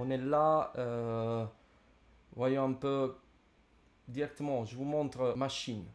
On est là, voyons un peu directement, je vous montre machine.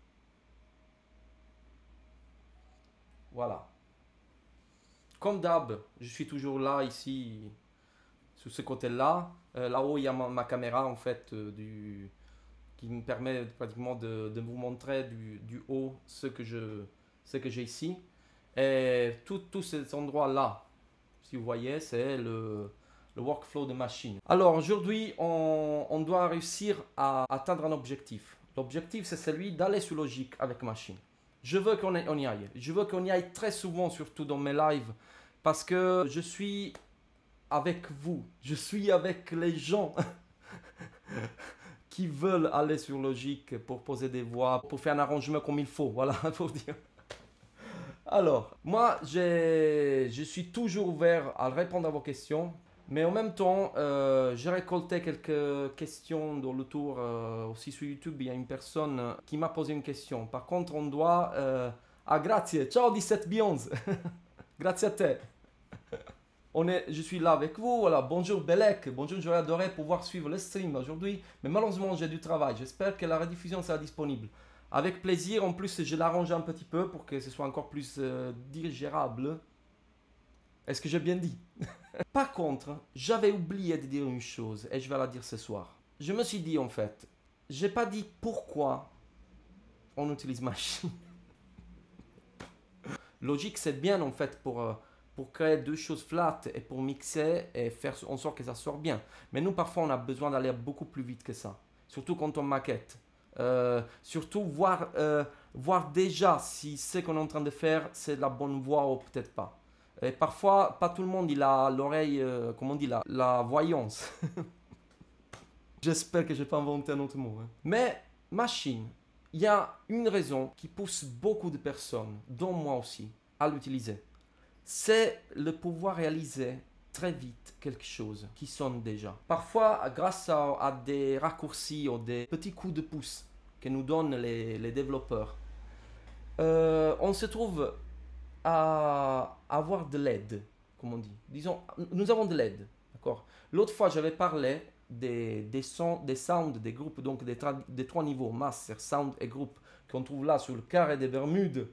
Voilà. Comme d'hab, je suis toujours là, ici, sur ce côté-là. Là-haut, il y a ma caméra, en fait, qui me permet pratiquement de vous montrer du haut ce que j'ai ici. Et tout cet endroit-là, si vous voyez, c'est le workflow de machine. Alors aujourd'hui, on doit réussir à atteindre un objectif. L'objectif, c'est celui d'aller sur logique avec machine. Je veux qu'on y aille. Je veux qu'on y aille très souvent, surtout dans mes lives, parce que je suis avec vous. Je suis avec les gens qui veulent aller sur logique pour poser des voix, pour faire un arrangement comme il faut. Voilà, pour dire. Alors, moi, je suis toujours ouvert à répondre à vos questions, mais en même temps, j'ai récolté quelques questions dans le tour. Aussi sur YouTube, il y a une personne qui m'a posé une question. Par contre, on doit... Ah, grazie. Ciao 17 Bionze. Grazie a te. Je suis là avec vous. Voilà. Bonjour Belek. Bonjour, j'aurais adoré pouvoir suivre le stream aujourd'hui, mais malheureusement, j'ai du travail. J'espère que la rediffusion sera disponible. Avec plaisir, en plus je l'arrange un petit peu pour que ce soit encore plus digérable. Est-ce que j'ai bien dit? Par contre, j'avais oublié de dire une chose et je vais la dire ce soir. Je me suis dit en fait, j'ai pas dit pourquoi on utilise machine. Logique c'est bien en fait pour créer deux choses flat et pour mixer et faire en sorte que ça sorte bien. Mais nous parfois on a besoin d'aller beaucoup plus vite que ça. Surtout quand on maquette. Surtout voir déjà si ce qu'on est en train de faire c'est de la bonne voix ou peut-être pas. Et parfois, pas tout le monde il a l'oreille, comment on dit, la voyance. J'espère que je n'ai pas inventé un autre mot. Hein. Mais machine, il y a une raison qui pousse beaucoup de personnes, dont moi aussi, à l'utiliser. C'est le pouvoir réaliser très vite quelque chose qui sonne déjà. Parfois, grâce à des raccourcis ou des petits coups de pouce que nous donnent les développeurs, on se trouve à avoir de l'aide, comme on dit. Disons, nous avons de l'aide, d'accord. L'autre fois, j'avais parlé des sons, des sounds, des groupes, donc des trois niveaux, master, sound et groupe, qu'on trouve là sur le carré des Bermudes.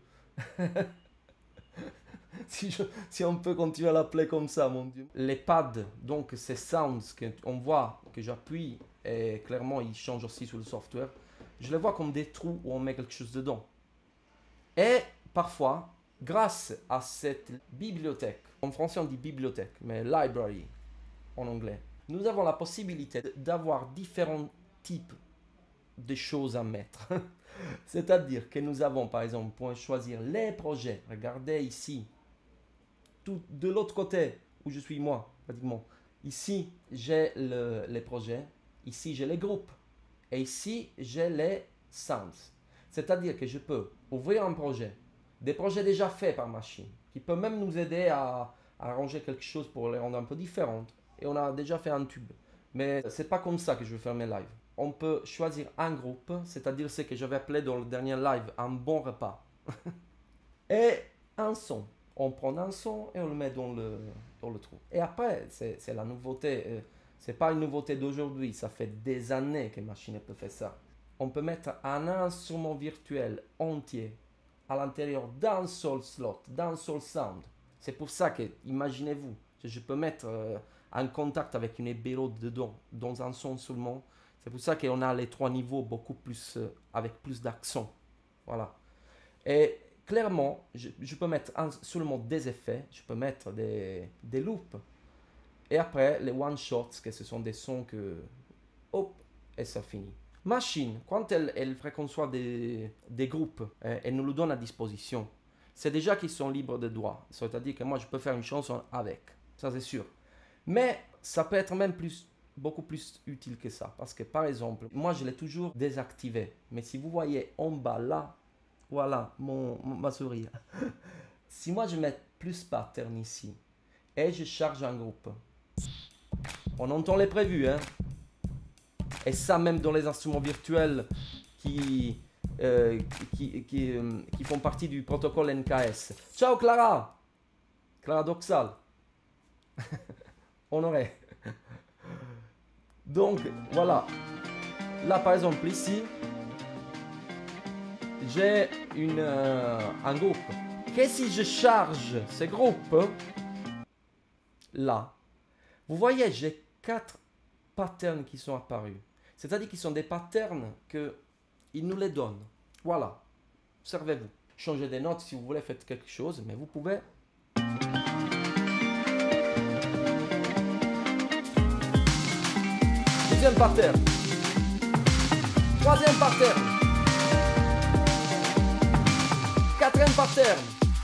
Si on peut continuer à l'appeler comme ça, mon Dieu. Les pads, donc ces sounds qu'on voit, que j'appuie, et clairement ils changent aussi sur le software, je les vois comme des trous où on met quelque chose dedans. Et parfois, grâce à cette bibliothèque, en français on dit bibliothèque, mais library en anglais, nous avons la possibilité d'avoir différents types de choses à mettre. C'est-à-dire que nous avons par exemple pour choisir les projets, regardez ici, tout de l'autre côté où je suis moi, pratiquement. Ici j'ai les projets, ici j'ai les groupes et ici j'ai les sounds. C'est-à-dire que je peux ouvrir un projet, des projets déjà faits par machine, qui peut même nous aider à arranger quelque chose pour les rendre un peu différentes. Et on a déjà fait un tube. Mais c'est pas comme ça que je vais faire mes lives. On peut choisir un groupe, c'est-à-dire ce que j'avais appelé dans le dernier live un bon repas. Et un son. On prend un son et on le met dans le trou. Et après, c'est la nouveauté. C'est pas une nouveauté d'aujourd'hui, ça fait des années que Machine peut faire ça. On peut mettre un instrument virtuel entier à l'intérieur d'un seul slot, d'un seul sound. C'est pour ça que, imaginez-vous, je peux mettre un contact avec une ébélode dedans, dans un son seulement. C'est pour ça qu'on a les trois niveaux beaucoup plus, avec plus d'accent. Voilà. Et clairement, je peux mettre seulement des effets, je peux mettre des loops. Et après, les one-shots, que ce sont des sons que... Hop, et ça finit. Machine, quand elle conçoit des groupes, elle nous le donne à disposition. C'est déjà qu'ils sont libres de droit. C'est-à-dire que moi, je peux faire une chanson avec. Ça, c'est sûr. Mais ça peut être même beaucoup plus utile que ça. Parce que, par exemple, moi, je l'ai toujours désactivé. Mais si vous voyez en bas, là, voilà, ma souris. Si moi, je mets plus pattern ici, et je charge un groupe, on entend les prévus, hein. Et ça, même dans les instruments virtuels qui font partie du protocole NKS. Ciao Clara! Clara Doxal. Honoré. Donc, voilà. Là, par exemple, ici, j'ai un groupe. Et si je charge ce groupe, là, vous voyez, j'ai 4 patterns qui sont apparus. C'est-à-dire qu'ils sont des patterns qu'ils nous les donnent. Voilà. Servez-vous. Changez des notes si vous voulez, faites quelque chose, mais vous pouvez. Deuxième pattern. Troisième pattern. Quatrième pattern.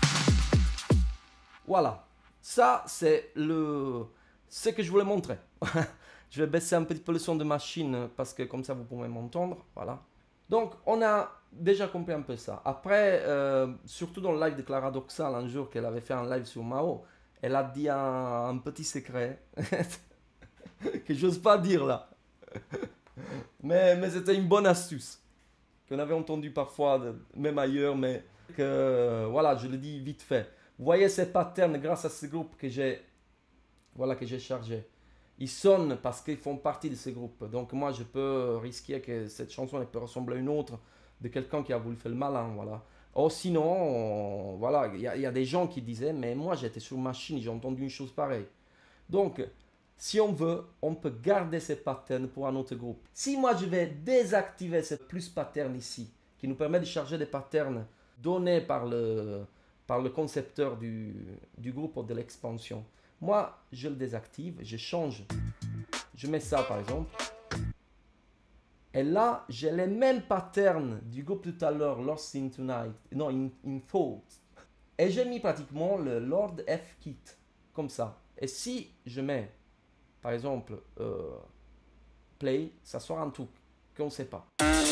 Voilà. Ça, c'est ce que je voulais montrer. Je vais baisser un petit peu le son de machine parce que comme ça, vous pouvez m'entendre. Voilà. Donc, on a déjà compris un peu ça. Après, surtout dans le live de Clara Doxal, un jour qu'elle avait fait un live sur Mao, elle a dit un petit secret que j'ose pas dire là. mais c'était une bonne astuce qu'on avait entendu parfois, même ailleurs, mais que voilà, je le dis vite fait. Vous voyez ces patterns grâce à ce groupe que j'ai chargé. Ils sonnent parce qu'ils font partie de ce groupe. Donc moi, je peux risquer que cette chanson elle peut ressembler à une autre de quelqu'un qui a voulu faire le malin, voilà. Ou sinon, voilà, il y a des gens qui disaient, mais moi j'étais sur machine, j'ai entendu une chose pareille. Donc, si on veut, on peut garder ces patterns pour un autre groupe. Si moi je vais désactiver ce plus pattern ici, qui nous permet de charger des patterns donnés par le concepteur du groupe ou de l'expansion, moi je le désactive, je change, je mets ça par exemple. Et là, j'ai les mêmes patterns du groupe tout à l'heure, Lost in Tonight, non, in Thoughts. Et j'ai mis pratiquement le Lord F Kit, comme ça. Et si je mets, par exemple, Play, ça sort un truc qu'on ne sait pas.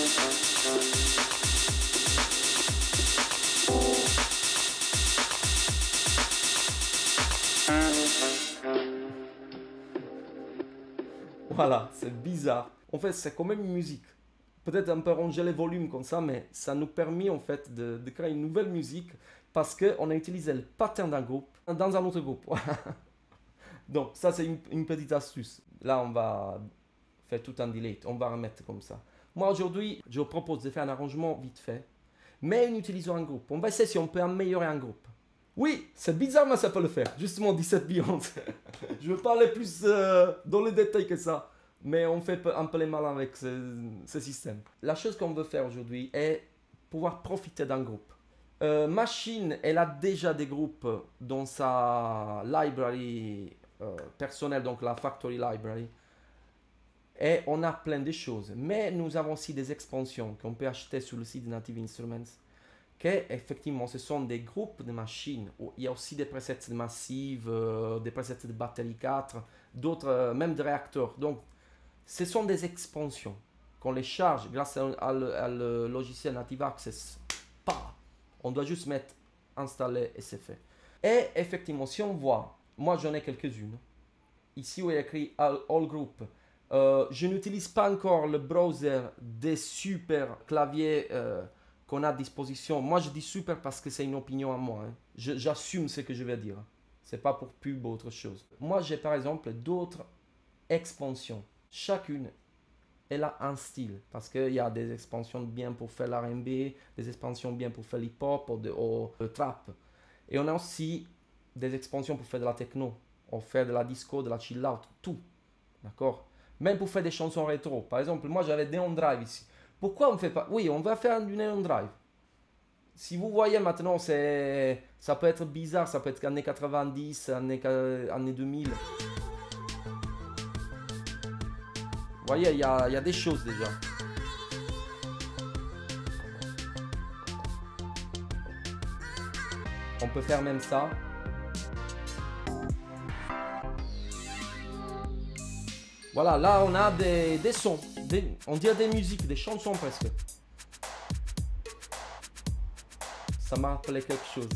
Voilà, c'est bizarre. En fait, c'est quand même une musique. Peut-être un peu ranger les volumes comme ça, mais ça nous permet en fait de créer une nouvelle musique parce qu'on a utilisé le pattern d'un groupe dans un autre groupe. Donc ça, c'est une petite astuce. Là, on va faire tout un delete. On va remettre comme ça. Moi, aujourd'hui, je vous propose de faire un arrangement vite fait, mais en utilisant un groupe. On va essayer si on peut améliorer un groupe. Oui, c'est bizarre, mais ça peut le faire. Justement, 17 Beyond. Je veux pas aller plus dans les détails que ça. Mais on fait un peu les malins avec ce système. La chose qu'on veut faire aujourd'hui est pouvoir profiter d'un groupe. Machine, elle a déjà des groupes dans sa library personnelle, donc la Factory Library. Et on a plein de choses. Mais nous avons aussi des expansions qu'on peut acheter sur le site de Native Instruments. Que effectivement, ce sont des groupes de machines. Il y a aussi des presets de Massive, des presets de Battery 4, d'autres, même de réacteurs. Donc, ce sont des expansions qu'on les charge grâce à le logiciel Native Access. On doit juste mettre installer et c'est fait. Et effectivement, si on voit, moi j'en ai quelques-unes. Ici où il y a écrit All Group. Je n'utilise pas encore le browser des super claviers qu'on a à disposition. Moi je dis super parce que c'est une opinion à moi. Hein. J'assume ce que je vais dire. C'est pas pour pub ou autre chose. Moi j'ai par exemple d'autres expansions. Chacune, elle a un style. Parce qu'il y a des expansions bien pour faire l'R&B, des expansions bien pour faire l'hip-hop ou le trap. Et on a aussi des expansions pour faire de la techno, ou faire de la disco, de la chill-out, tout. D'accord? Même pour faire des chansons rétro. Par exemple, moi j'avais Neon Drive ici. Pourquoi on ne fait pas? Oui, on va faire du Neon Drive. Si vous voyez maintenant, ça peut être bizarre, ça peut être années 90, années 2000. Vous voyez, il y a des choses déjà. On peut faire même ça. Voilà, là on a des sons. On dirait des musiques, des chansons presque. Ça m'a rappelé quelque chose.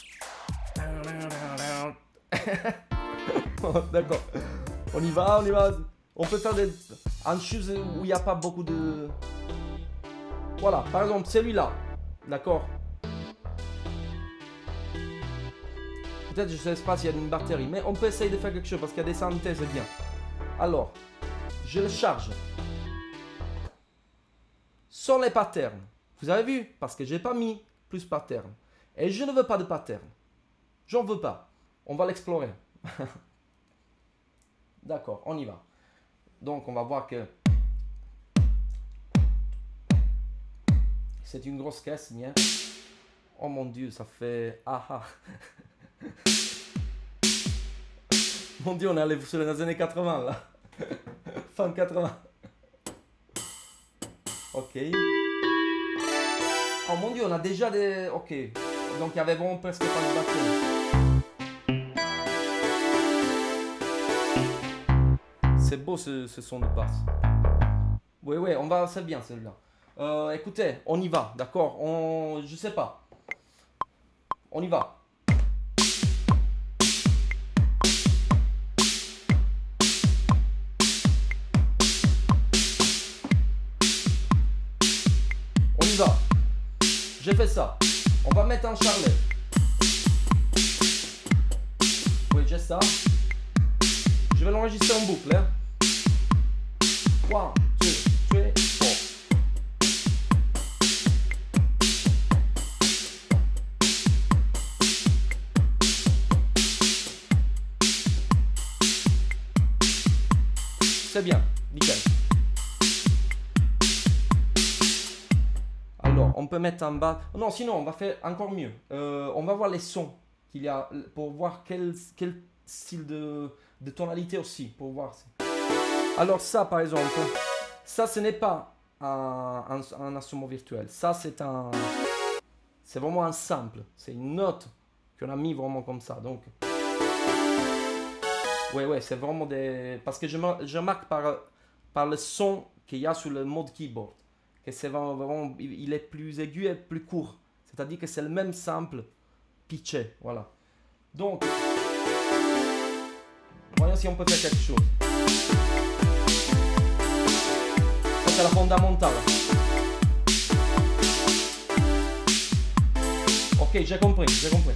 D'accord. On y va, on y va. On peut faire une chose où il n'y a pas beaucoup de... Voilà, par exemple celui-là. D'accord. Peut-être je ne sais pas s'il y a une batterie, mais on peut essayer de faire quelque chose parce qu'il y a des synthèses bien. Alors, je le charge. Sans les patterns. Vous avez vu? Parce que j'ai pas mis plus pattern. Et je ne veux pas de pattern. J'en veux pas. On va l'explorer. D'accord, on y va. Donc on va voir que c'est une grosse caisse, bien. Oh mon dieu, ça fait... Ah ah. Mon dieu, on est allé sur les années 80 là. Fin 80. Ok. Oh mon dieu, on a déjà des... Ok. Donc il y avait vraiment presque pas de batterie. C'est beau ce son de basse. Oui, oui, on va... C'est bien celui-là. Écoutez, on y va, d'accord? Je sais pas. On y va. On y va. J'ai fait ça. On va mettre un charlet. Oui, j'ai ça. Je vais l'enregistrer en boucle. Hein. 1, 2, 3, 4. C'est bien, nickel. Alors, on peut mettre en bas. Non, sinon, on va faire encore mieux. On va voir les sons qu'il y a pour voir quel style de tonalité aussi. Pour voir. Alors, ça, par exemple, ça, ce n'est pas un instrument virtuel. Ça, c'est vraiment un sample. C'est une note qu'on a mis vraiment comme ça. Donc, ouais, c'est vraiment des... Parce que je remarque par le son qu'il y a sur le mode keyboard, que c'est vraiment, il est plus aigu et plus court. C'est-à-dire que c'est le même sample pitché, voilà. Donc, voyons si on peut faire quelque chose. Ça, c'est la fondamentale. Ok, j'ai compris.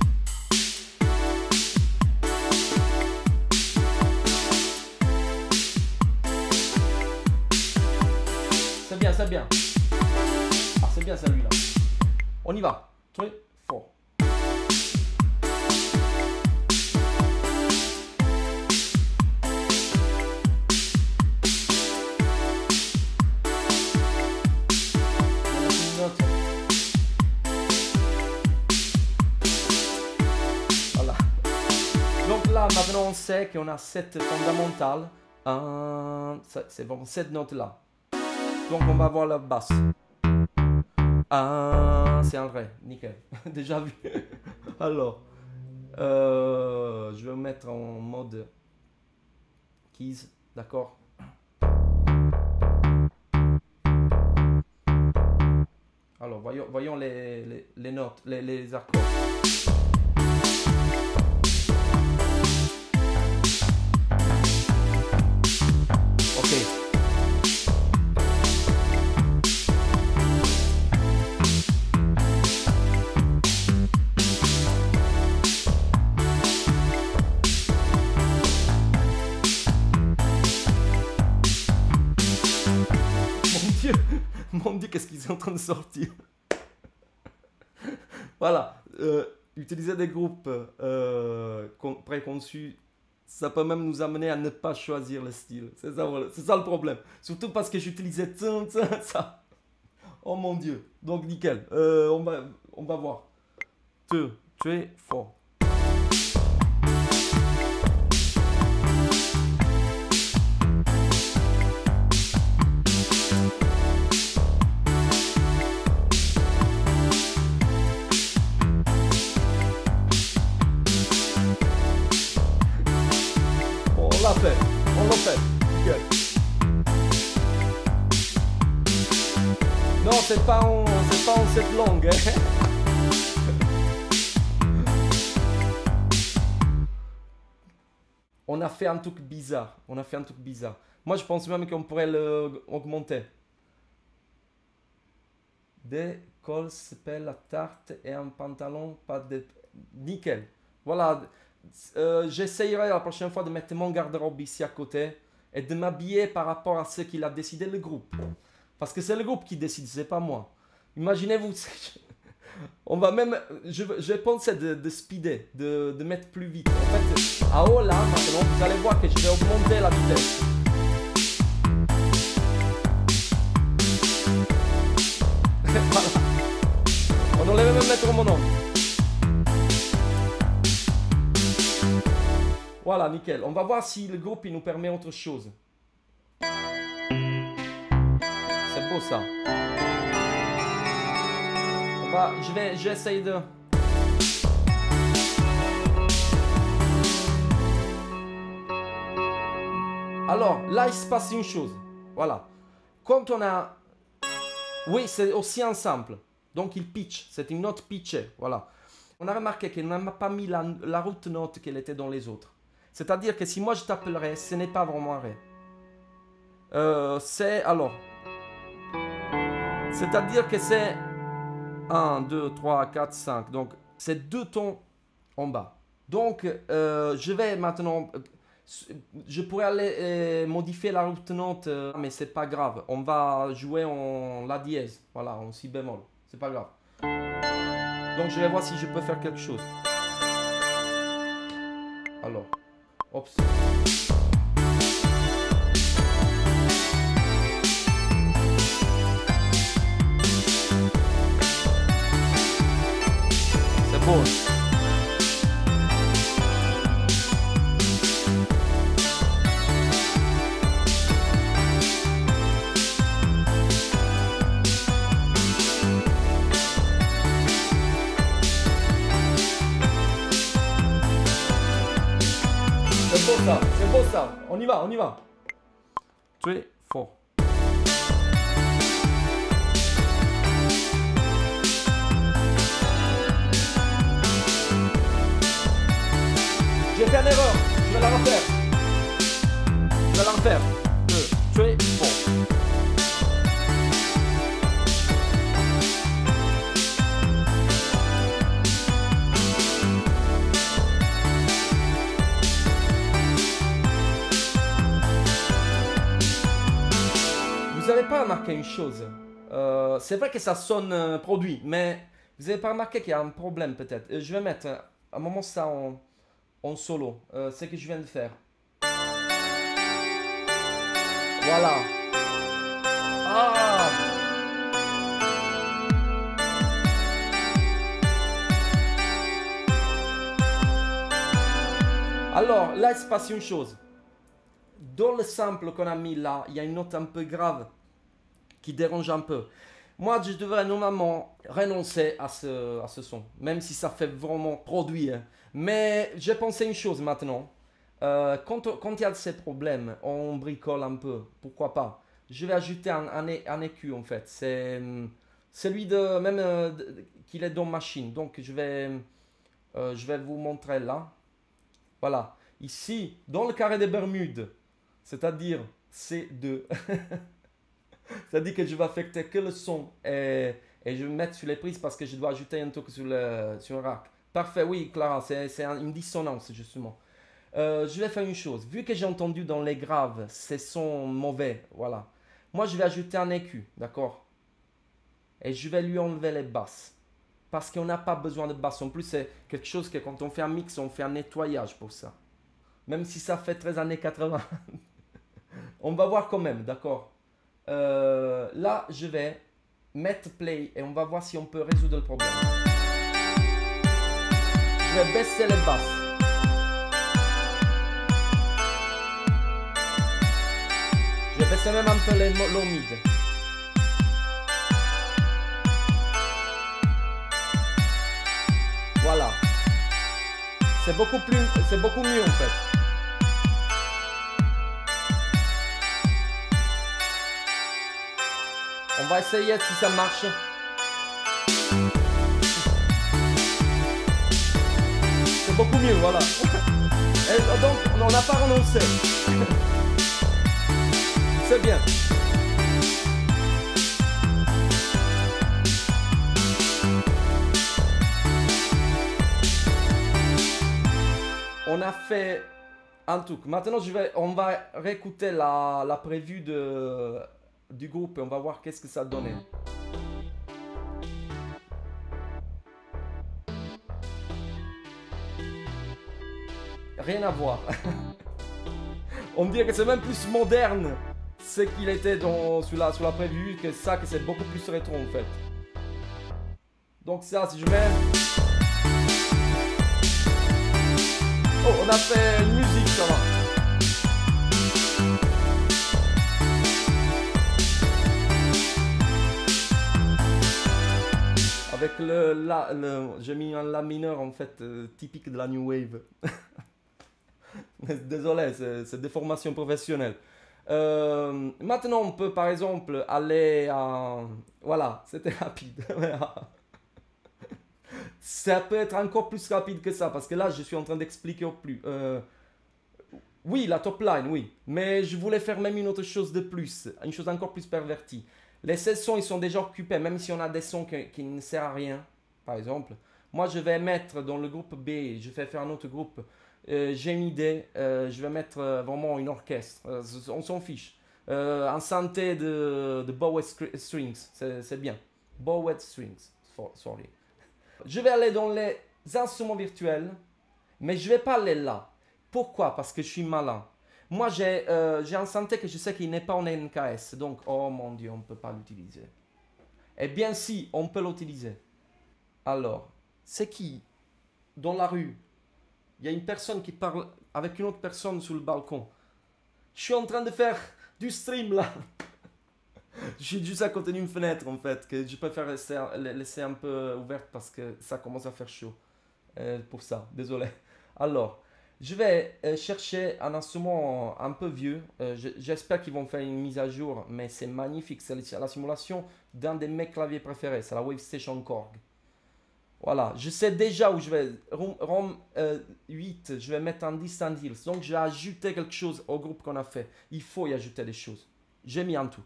C'est bien. Ah, c'est bien celui-là. On y va. 3, 4. Voilà. Donc là, maintenant, on sait qu'on a cette fondamentale. C'est vraiment cette note-là. Donc on va voir la basse. Ah, c'est un ré, nickel. Déjà vu. Alors, je vais me mettre en mode keys, d'accord. Alors, voyons les notes, les accords. Ok. Mon Dieu, qu'est-ce qu'ils sont en train de sortir. Voilà, utiliser des groupes préconçus, ça peut même nous amener à ne pas choisir le style. C'est ça, voilà. C'est ça le problème. Surtout parce que j'utilisais ça. Oh mon Dieu. Donc nickel. On va voir. 2, 3, 4. On l'a fait. Nickel. Non, c'est pas en cette langue. Hein. On a fait un truc bizarre. Moi, je pense même qu'on pourrait l'augmenter. Des cols, pelle à tarte et un pantalon, pas de... Nickel. Voilà. J'essayerai la prochaine fois de mettre mon garde-robe ici à côté. et de m'habiller par rapport à ce qu'il a décidé le groupe. Parce que c'est le groupe qui décide, c'est pas moi. Imaginez-vous, on va même, je pensais de speeder, de mettre plus vite. En fait, à haut là, maintenant, vous allez voir que je vais augmenter la vitesse. Voilà. On enlève même mettre mon nom. Voilà, nickel. On va voir si le groupe il nous permet autre chose. C'est beau ça. J'essaye de... Alors, là, il se passe une chose. Voilà. Quand on a... Oui, c'est aussi un sample. Donc, il pitch. C'est une note pitchée. Voilà. On a remarqué qu'il n'a pas mis la route note qu'elle était dans les autres. C'est-à-dire que si moi je tape le Ré, ce n'est pas vraiment un Ré. C'est... Alors... C'est-à-dire que c'est... 1, 2, 3, 4, 5. Donc, c'est 2 tons en bas. Donc, je vais maintenant... Je pourrais aller modifier la route note, mais c'est pas grave. On va jouer en La dièse. Voilà, en Si bémol. C'est pas grave. Donc, je vais voir si je peux faire quelque chose. Alors, oups. C'est beau. C'est beau ça. On y va, on y va. 3, 4. J'ai fait une erreur. Je vais la refaire. Je vais la refaire. 2, 3, 4. Vous n'avez pas remarqué une chose, c'est vrai que ça sonne produit, mais vous n'avez pas remarqué qu'il y a un problème peut-être. Je vais mettre un moment ça en solo, ce que je viens de faire. Voilà. Ah! Alors, là, il se passe une chose. Dans le sample qu'on a mis là, il y a une note un peu grave qui dérange un peu. Moi, je devrais normalement renoncer à ce son, même si ça fait vraiment produit. Hein. Mais j'ai pensé une chose maintenant. Quand il y a ces problèmes, on bricole un peu. Pourquoi pas? Je vais ajouter un EQ en fait. C'est celui de même qu'il est dans machine. Donc je vais vous montrer là. Voilà. Ici, dans le carré des Bermudes, c'est-à-dire C2. C'est-à-dire que je vais affecter que le son et je vais me mettre sur les prises parce que je dois ajouter un truc sur le rack. Parfait, oui, Clara, c'est une dissonance justement. Je vais faire une chose. Vu que j'ai entendu dans les graves, ces sons mauvais, voilà. Moi, je vais ajouter un EQ, d'accord? Et je vais lui enlever les basses. Parce qu'on n'a pas besoin de basses. En plus, c'est quelque chose que quand on fait un mix, on fait un nettoyage pour ça. Même si ça fait 13 années 80. On va voir quand même, d'accord? Là, je vais mettre play et on va voir si on peut résoudre le problème. Je vais baisser les basses. Je vais baisser même un peu les low mid. Voilà. C'est beaucoup mieux en fait. On va essayer si ça marche. C'est beaucoup mieux, voilà. Et donc, on n'a pas renoncé. C'est bien. On a fait En tout cas, maintenant on va réécouter la prévue du groupe et on va voir qu'est-ce que ça donnait. Rien à voir. On dirait que c'est même plus moderne ce qu'il était sur la prévue que ça, que c'est beaucoup plus rétro en fait. Donc ça, si je mets... Oh, on a fait une musique, ça va. Avec j'ai mis un La mineur en fait, typique de la New Wave. Désolé, c'est des formations professionnelles. Maintenant, on peut par exemple aller à... Voilà, c'était rapide. Ça peut être encore plus rapide que ça, parce que là, je suis en train d'expliquer au plus. Oui, la top line, oui. Mais je voulais faire même une autre chose de plus, une chose encore plus pervertie. Les 16 sons, ils sont déjà occupés, même si on a des sons qui ne servent à rien, par exemple. Moi, je vais mettre dans le groupe B, je vais faire un autre groupe. J'ai une idée, je vais mettre vraiment une orchestre, on s'en fiche. Un synthé de bowed strings, c'est bien. Bowed strings, sorry. Je vais aller dans les instruments virtuels, mais je ne vais pas aller là. Pourquoi? Parce que je suis malin. Moi, j'ai un synthé que je sais qu'il n'est pas en NKS, donc, oh mon Dieu, on ne peut pas l'utiliser. Eh bien si, on peut l'utiliser. Alors, c'est qui, dans la rue, il y a une personne qui parle avec une autre personne sur le balcon. Je suis en train de faire du stream là. Je suis juste à côté d'une fenêtre en fait, que je préfère laisser un peu ouverte parce que ça commence à faire chaud. Pour ça, désolé. Alors, je vais chercher un instrument un peu vieux. J'espère qu'ils vont faire une mise à jour, mais c'est magnifique. C'est la simulation d'un de mes claviers préférés, c'est la Wavestation Korg. Voilà, je sais déjà où je vais. ROM 8, je vais mettre un Distant Hills. Donc, je vais ajouter quelque chose au groupe qu'on a fait. Il faut y ajouter des choses. J'ai mis un truc,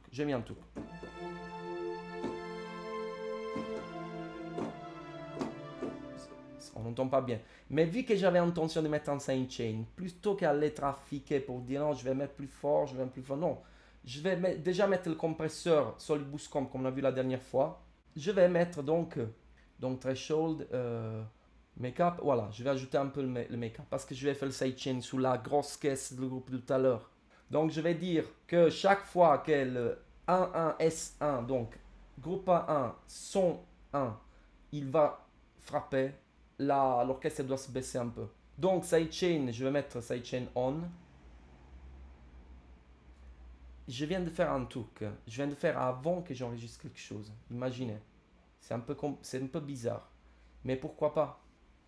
On n'entend pas bien. Mais vu que j'avais l'intention de mettre un sidechain, plutôt qu'aller trafiquer pour dire non, je vais mettre plus fort, je vais mettre plus fort. Non, je vais déjà mettre le compresseur Solid Boost comme on a vu la dernière fois. Je vais mettre donc threshold, make-up. Voilà, je vais ajouter un peu le make-up parce que je vais faire le sidechain sous la grosse caisse du groupe de tout à l'heure. Donc, je vais dire que chaque fois que le 1-1-S1, donc groupe 1, son 1, il va frapper, l'orchestre doit se baisser un peu. Donc, sidechain, je vais mettre sidechain on. Je viens de faire un truc. Je viens de faire avant que j'enregistre quelque chose. Imaginez. C'est un peu bizarre. Mais pourquoi pas?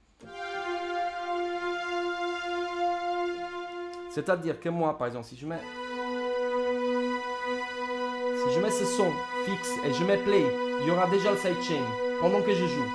C'est-à-dire que moi, par exemple, si je mets ce son fixe et je mets play, il y aura déjà le sidechain pendant que je joue.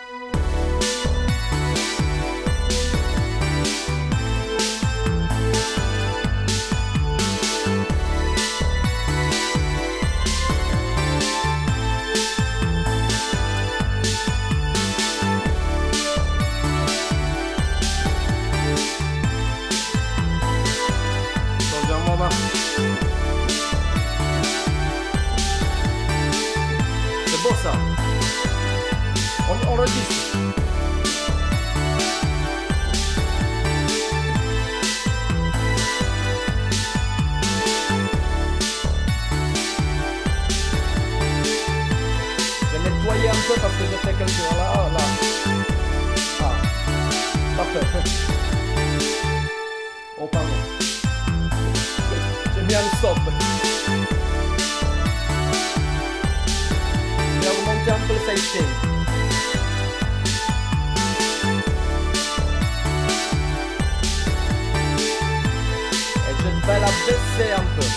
C'est beau ça. On enregistre. Je vais nettoyer un peu parce que j'ai fait quelque chose là. Ah, parfait. Oh pardon. J'ai mis un stop. Je vais remonter un peu le sidechain. Et je vais la baisser un peu.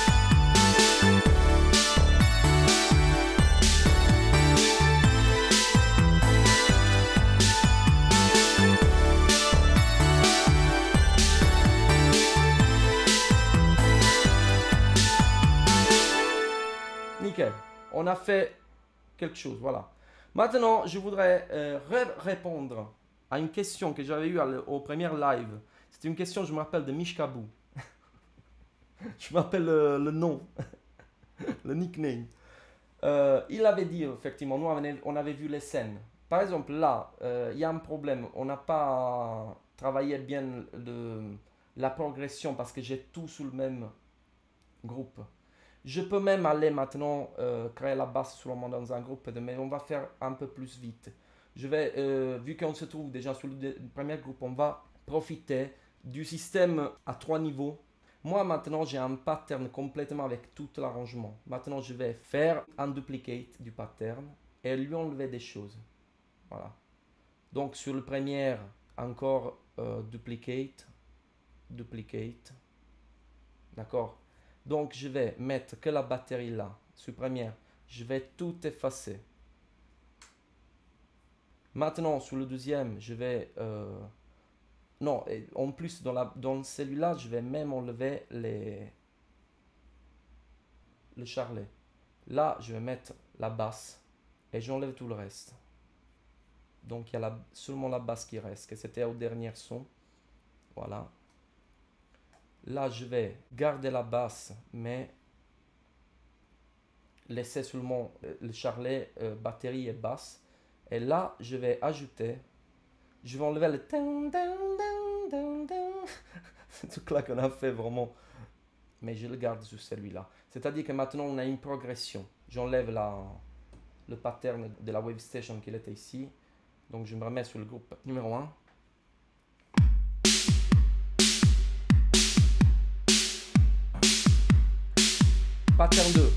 Nickel. On a fait quelque chose, voilà. Maintenant, je voudrais répondre à une question que j'avais eue au premier live. C'est une question, je me rappelle, de Mishkabou. Je me rappelle le nom, le nickname. Il avait dit, effectivement, nous on avait vu les scènes. Par exemple, là, il y a un problème. On n'a pas travaillé bien la progression parce que j'ai tout sous le même groupe. Je peux même aller maintenant créer la basse seulement dans un groupe, mais on va faire un peu plus vite. Je vais, vu qu'on se trouve déjà sur le premier groupe, on va profiter du système à 3 niveaux. Moi maintenant j'ai un pattern complètement avec tout l'arrangement. Maintenant je vais faire un duplicate du pattern et lui enlever des choses. Voilà. Donc sur le premier, encore duplicate. D'accord. Donc je vais mettre que la batterie là. Sur le premier, je vais tout effacer. Maintenant sur le deuxième, je vais... non, en plus dans celui-là, je vais même enlever le charlet. Là, je vais mettre la basse et j'enlève tout le reste. Donc il y a seulement la basse qui reste, que c'était au dernier son. Voilà. Là, je vais garder la basse, mais laisser seulement le charlet, batterie et basse. Et là, je vais ajouter, je vais enlever le c'est tout là qu'on a fait vraiment, mais je le garde sur celui-là. C'est-à-dire que maintenant on a une progression. J'enlève le pattern de la wave station qui était ici. Donc je me remets sur le groupe numéro 1. Pattern 2.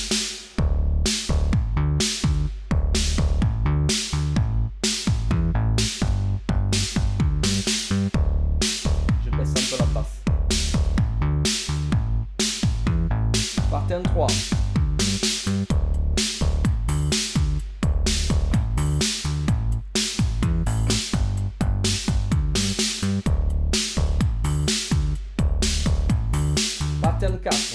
Je baisse un peu la basse. Pattern 3. Pattern 4.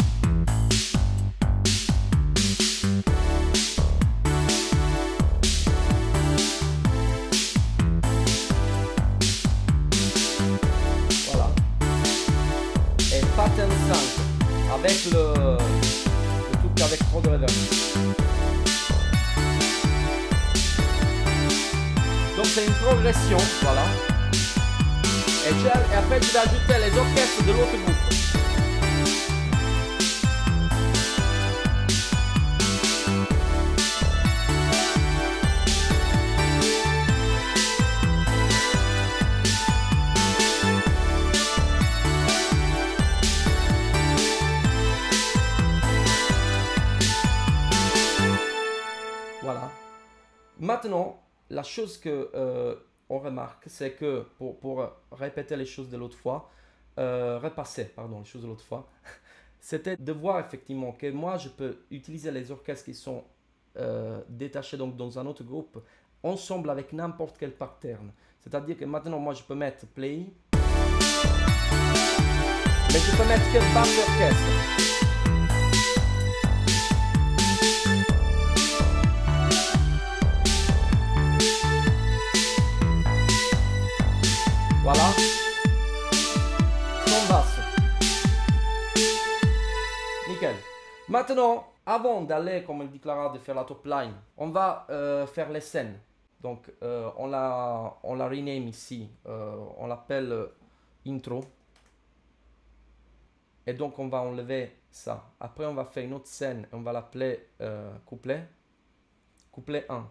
Pattern 5 avec le truc avec trop de reverb. Donc c'est une progression, voilà. Et après je vais ajouter les orchestres de l'autre groupe. Voilà. Maintenant, la chose que on remarque, c'est que pour répéter les choses de l'autre fois, repasser, pardon, les choses de l'autre fois, c'était de voir effectivement que moi, je peux utiliser les orchestres qui sont détachés donc dans un autre groupe, ensemble avec n'importe quel pattern. C'est-à-dire que maintenant, moi, je peux mettre play, mais je peux mettre que basse orchestre. Voilà. Son basse. Nickel. Maintenant, avant d'aller, comme il dit Clara, de faire la top line, on va faire les scènes. Donc, on la rename ici. On l'appelle intro. Et donc, on va enlever ça. Après, on va faire une autre scène. On va l'appeler couplet. Couplet 1.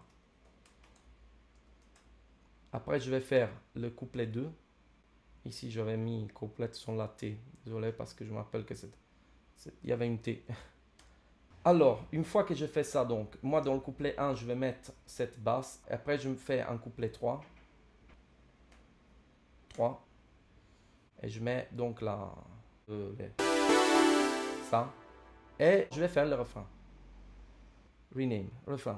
Après, je vais faire le couplet 2. Ici, j'avais mis couplet son la T. Désolé parce que je me rappelle que il y avait une T. Alors, une fois que je fais ça, donc, moi dans le couplet 1, je vais mettre cette basse. Après, je me fais un couplet 3. 3. Et je mets donc ça. Et je vais faire le refrain. Rename, refrain.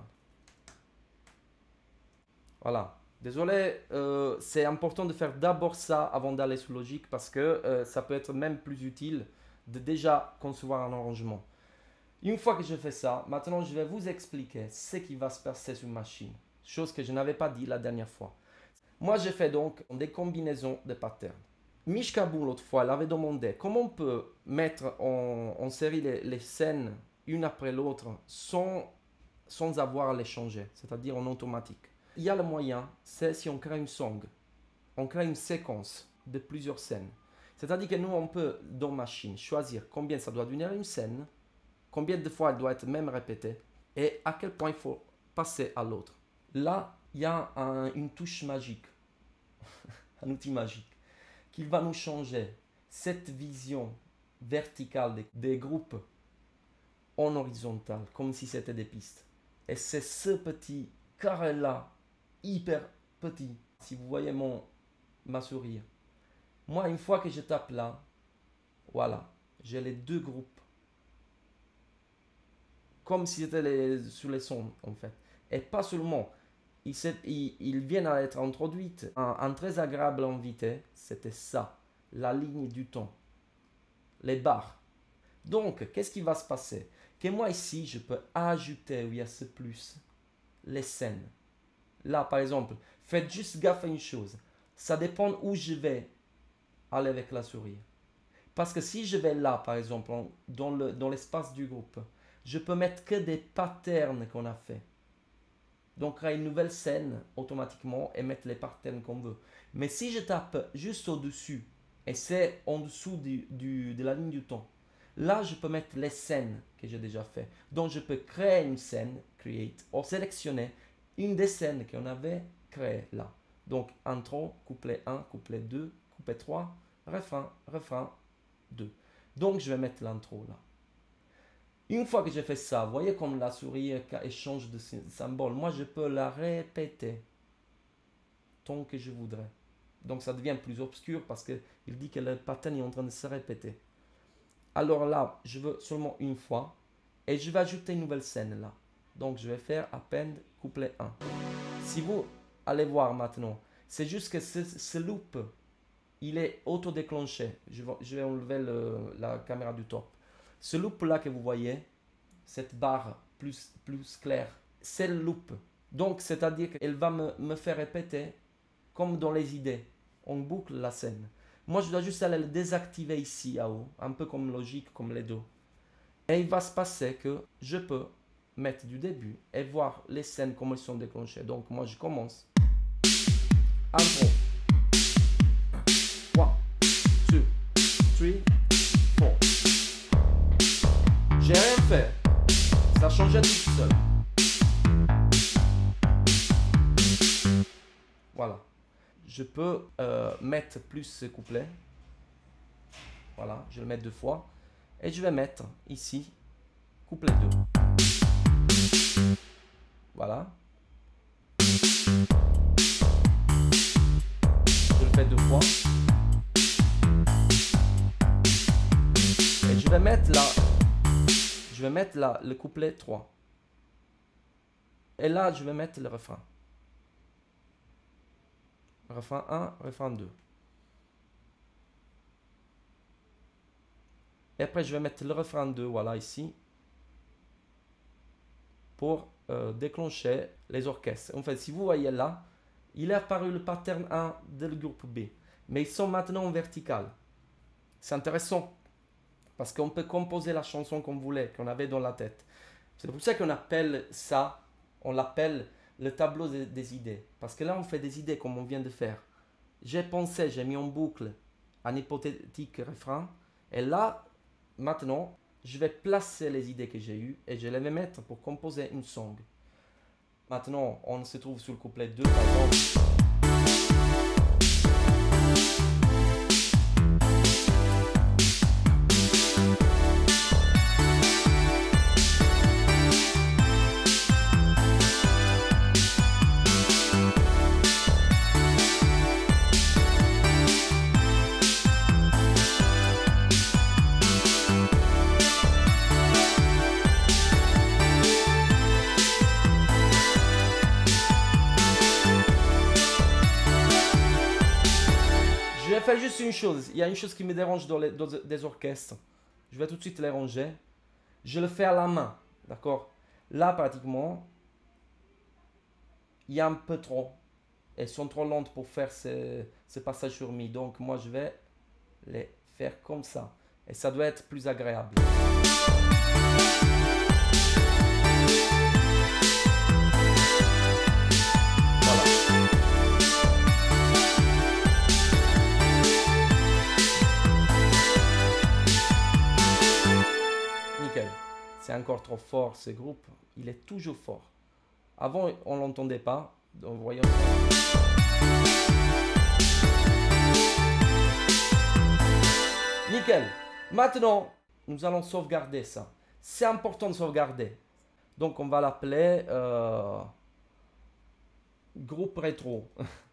Voilà. Désolé, c'est important de faire d'abord ça avant d'aller sur Logic parce que ça peut être même plus utile de déjà concevoir un arrangement. Une fois que je fais ça, maintenant je vais vous expliquer ce qui va se passer sur machine. Chose que je n'avais pas dit la dernière fois. Moi, j'ai fait donc des combinaisons de patterns. Mishka Boon, l'autre fois, elle avait demandé comment on peut mettre en série les scènes une après l'autre sans avoir à les changer, c'est-à-dire en automatique. Il y a le moyen, c'est si on crée une song, on crée une séquence de plusieurs scènes. C'est-à-dire que nous, on peut, dans Machine, choisir combien ça doit devenir une scène, combien de fois elle doit être même répétée, et à quel point il faut passer à l'autre. Là, il y a une touche magique, un outil magique, qui va nous changer cette vision verticale des groupes en horizontal, comme si c'était des pistes. Et c'est ce petit carré-là, hyper petit, si vous voyez ma souris. Moi, une fois que je tape là, voilà, j'ai les deux groupes. Comme si c'était sur les sons, en fait. Et pas seulement, ils viennent à être introduits. Un très agréable invité, c'était ça, la ligne du temps, les barres. Donc, qu'est-ce qui va se passer? Que moi ici, je peux ajouter, où il y a ce plus, les scènes. Là, par exemple, faites juste gaffe à une chose. Ça dépend où je vais aller avec la souris. Parce que si je vais là, par exemple, dans l'espace du groupe, je peux mettre que des patterns qu'on a fait. Donc, créer une nouvelle scène automatiquement et mettre les patterns qu'on veut. Mais si je tape juste au-dessus, et c'est en dessous de la ligne du temps, là, je peux mettre les scènes que j'ai déjà fait. Donc, je peux créer une scène, create, ou sélectionner une des scènes qu'on avait créées là. Donc, intro, couplet 1, couplet 2, couplet 3, refrain, refrain 2. Donc, je vais mettre l'intro là. Une fois que j'ai fait ça, vous voyez comme la souris échange de symbole. Moi, je peux la répéter tant que je voudrais. Donc, ça devient plus obscur parce qu'il dit que le pattern est en train de se répéter. Alors là, je veux seulement une fois et je vais ajouter une nouvelle scène là. Donc, je vais faire append couplet 1. Si vous allez voir maintenant, c'est juste que ce loop, il est auto-déclenché. Je vais enlever la caméra du top. Ce loop là que vous voyez, cette barre plus claire, c'est le loop. Donc, c'est-à-dire qu'elle va me faire répéter comme dans les idées. On boucle la scène. Moi, je dois juste aller le désactiver ici en haut, un peu comme logique, comme les dos. Et il va se passer que je peux mettre du début et voir les scènes comme elles sont déclenchées. Donc, moi, je commence. Intro. 1, 2, 3, 4. J'ai rien fait. Ça changeait tout seul. Voilà. Je peux mettre plus ce couplet. Voilà, je vais le mettre 2 fois. Et je vais mettre ici, couplet 2. Voilà. Je le fais 2 fois. Et je vais mettre là. Je vais mettre là le couplet 3. Et là, je vais mettre le refrain. Refrain 1, refrain 2. Et après, je vais mettre le refrain 2, voilà, ici. Pour déclencher les orchestres. En fait, si vous voyez là, il est apparu le pattern 1 du groupe B. Mais ils sont maintenant en vertical. C'est intéressant. Parce qu'on peut composer la chanson qu'on voulait, qu'on avait dans la tête. C'est pour ça qu'on appelle ça, on l'appelle le tableau des idées. Parce que là, on fait des idées comme on vient de faire. J'ai pensé, j'ai mis en boucle un hypothétique refrain. Et là, maintenant, je vais placer les idées que j'ai eues et je les vais mettre pour composer une song. Maintenant, on se trouve sur le couplet 2, par exemple. Je vais faire juste une chose. Il y a une chose qui me dérange dans des orchestres. Je vais tout de suite les ranger. Je le fais à la main. D'accord? Là, pratiquement, il y a un peu trop. Elles sont trop lentes pour faire ce passage sur mi. Donc, moi, je vais les faire comme ça. Et ça doit être plus agréable. Voilà. Nickel. C'est encore trop fort ce groupe. Il est toujours fort. Avant, on ne l'entendait pas. Donc, voyons. Nickel. Maintenant, nous allons sauvegarder ça. C'est important de sauvegarder. Donc, on va l'appeler groupe rétro.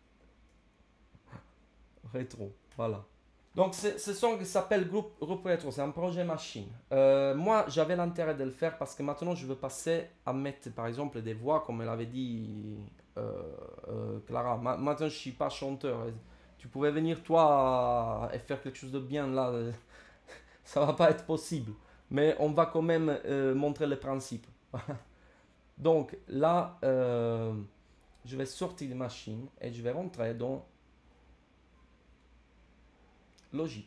Rétro, voilà. Donc, ce son s'appelle groupe rétro. C'est un projet machine. Moi, j'avais l'intérêt de le faire parce que maintenant, je veux passer à mettre, par exemple, des voix, comme elle avait dit Clara. Maintenant, je ne suis pas chanteur. Tu pouvais venir, toi, et faire quelque chose de bien là. Ça va pas être possible. Mais on va quand même montrer le principe. Donc là, je vais sortir de machine et je vais rentrer dans Logic.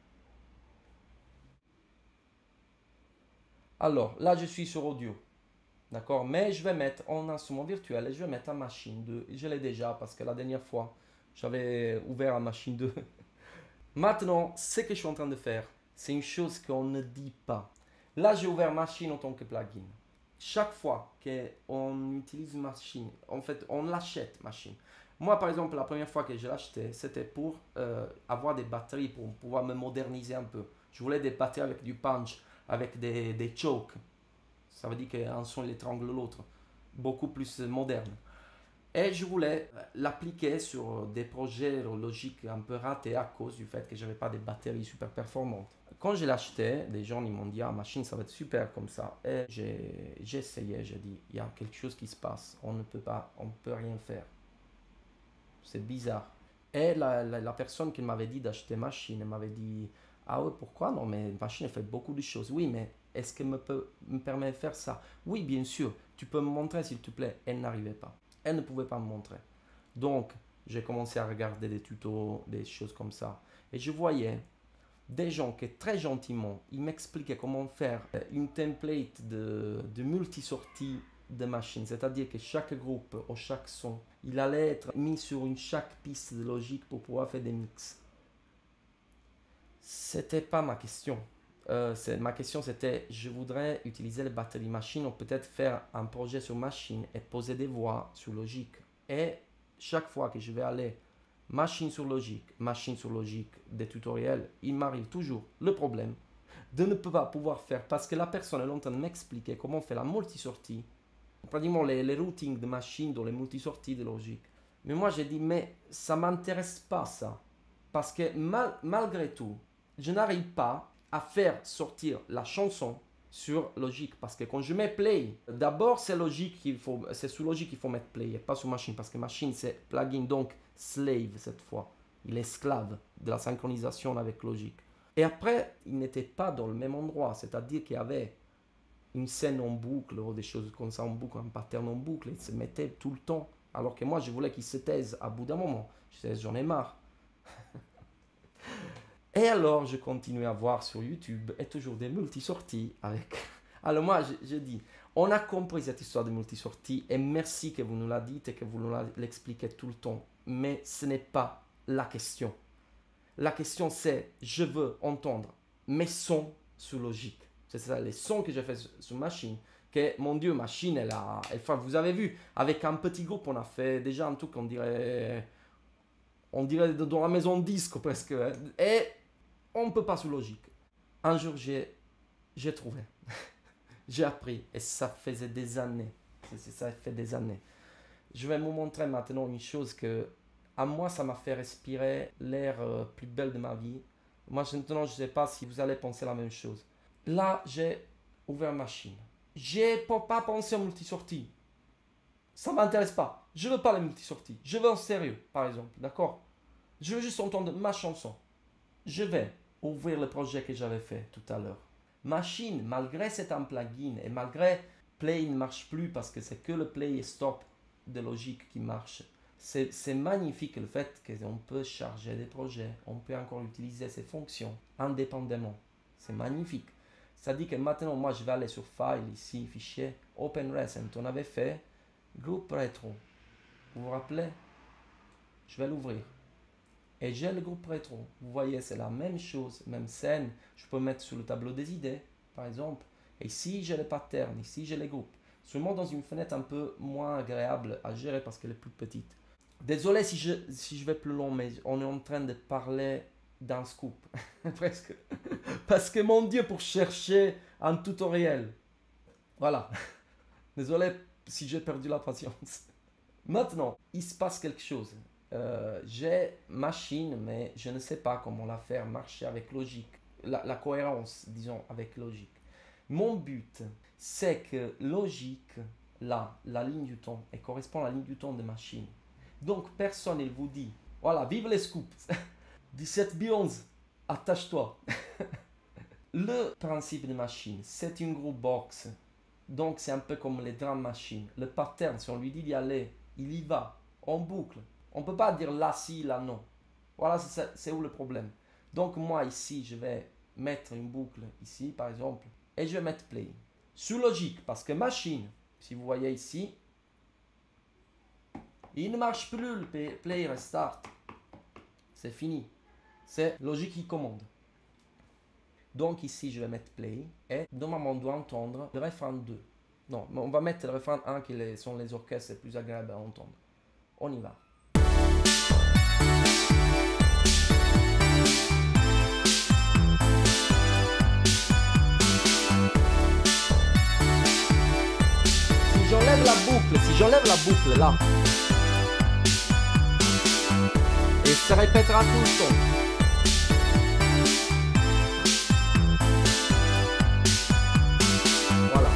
Alors là, je suis sur audio. D'accord? Mais je vais mettre en instrument virtuel et je vais mettre en machine 2. Je l'ai déjà parce que la dernière fois, j'avais ouvert en machine 2. Maintenant, ce que je suis en train de faire, c'est une chose qu'on ne dit pas. Là, j'ai ouvert machine en tant que plugin. Chaque fois qu'on utilise machine, en fait, on l'achète machine. Moi, par exemple, la première fois que je l'ai acheté, c'était pour avoir des batteries, pour pouvoir me moderniser un peu. Je voulais des batteries avec du punch, avec des chokes. Ça veut dire qu'un son il étrangle l'autre. Beaucoup plus moderne. Et je voulais l'appliquer sur des projets logiques un peu ratés à cause du fait que je n'avais pas des batteries super performantes. Quand je l'ai acheté, des gens ils m'ont dit ah machine ça va être super comme ça. Et j'ai essayé, j'ai dit il y a quelque chose qui se passe, on ne peut pas, on peut rien faire. C'est bizarre. Et la personne qui m'avait dit d'acheter machine, elle m'avait dit ah ouais pourquoi non mais machine elle fait beaucoup de choses. Oui mais est-ce qu'elle me permet de faire ça? Oui bien sûr, tu peux me montrer s'il te plaît. Elle n'arrivait pas. Elle ne pouvait pas me montrer. Donc, j'ai commencé à regarder des tutos, des choses comme ça. Et je voyais des gens qui, très gentiment, ils m'expliquaient comment faire une template de multi-sortie de machines. C'est-à-dire que chaque groupe ou chaque son, il allait être mis sur chaque piste de logique pour pouvoir faire des mix. C'était pas ma question. Ma question c'était, je voudrais utiliser les batteries machine ou peut-être faire un projet sur machine et poser des voix sur Logic. Et chaque fois que je vais aller machine sur Logic, des tutoriels, il m'arrive toujours le problème de ne pas pouvoir faire parce que la personne est en train de m'expliquer comment on fait la multi-sortie, pratiquement les routings de machine dans les multi-sorties de Logic. Mais moi j'ai dit, mais ça m'intéresse pas ça. Parce que malgré tout, je n'arrive pas à faire sortir la chanson sur Logic parce que quand je mets play, d'abord c'est sous Logic qu'il faut mettre play et pas sur machine parce que machine c'est plugin donc slave cette fois, il est esclave de la synchronisation avec Logic. Et après il n'était pas dans le même endroit, c'est-à-dire qu'il y avait une scène en boucle ou des choses comme ça en boucle, un pattern en boucle, et il se mettait tout le temps alors que moi je voulais qu'il se taise à bout d'un moment. Je disais j'en ai marre. Et alors, je continue à voir sur YouTube et toujours des multi-sorties avec... Alors moi, je dis, on a compris cette histoire de multi-sorties et merci que vous nous la dites et que vous nous l'expliquez tout le temps. Mais ce n'est pas la question. La question c'est, je veux entendre mes sons sur Logic. C'est ça, les sons que j'ai fait sur machine. Que, mon Dieu, machine, enfin, vous avez vu, avec un petit groupe, on a fait déjà un truc qu'on dirait... On dirait dans la maison de disque presque. Et... on ne peut pas sous Logic. Un jour, j'ai trouvé. J'ai appris. Et ça faisait des années. Ça fait des années. Je vais vous montrer maintenant une chose que, à moi, ça m'a fait respirer l'air plus belle de ma vie. Moi, maintenant, je ne sais pas si vous allez penser la même chose. Là, j'ai ouvert machine. Je n'ai pas pensé en multi-sortie. Ça ne m'intéresse pas. Je ne veux pas les multi-sorties. Je veux en sérieux, par exemple. D'accord? Je veux juste entendre ma chanson. Je vais ouvrir le projet que j'avais fait tout à l'heure. Machine, malgré c'est un plugin et malgré Play ne marche plus parce que c'est que le Play et Stop de Logic qui marche. C'est magnifique le fait qu'on peut charger des projets, on peut encore utiliser ces fonctions indépendamment. C'est magnifique. Ça dit que maintenant, moi, je vais aller sur File, ici, Fichier, Open Recent. On avait fait Groupe Rétro. Vous vous rappelez? Je vais l'ouvrir. Et j'ai le groupe rétro. Vous voyez, c'est la même chose, même scène. Je peux mettre sur le tableau des idées, par exemple. Et ici, j'ai les patterns. Ici, j'ai les groupes. Seulement dans une fenêtre un peu moins agréable à gérer parce qu'elle est plus petite. Désolé si je vais plus long, mais on est en train de parler d'un scoop. Presque. Parce que mon Dieu, pour chercher un tutoriel. Voilà. Désolé si j'ai perdu la patience. Maintenant, il se passe quelque chose. J'ai machine, mais je ne sais pas comment la faire marcher avec logique. La cohérence, disons, avec logique. Mon but, c'est que logique, là, la ligne du temps, elle correspond à la ligne du temps de machine. Donc, personne ne vous dit, voilà, vive les scoops. 17 B11, attache-toi. Le principe de machine, c'est une group box. Donc, c'est un peu comme les drum machines. Le pattern, si on lui dit d'y aller, il y va, en boucle. On ne peut pas dire là, si, là, non. Voilà, c'est où le problème. Donc, moi, ici, je vais mettre une boucle, ici, par exemple, et je vais mettre play. Sous logique, parce que machine, si vous voyez ici, il ne marche plus le play restart. C'est fini. C'est logique qui commande. Donc, ici, je vais mettre play, et normalement, on doit entendre le refrain 2. Non, on va mettre le refrain 1 qui sont les orchestres les plus agréables à entendre. On y va. Si j'enlève la boucle là, et ça répétera tout le temps. Voilà.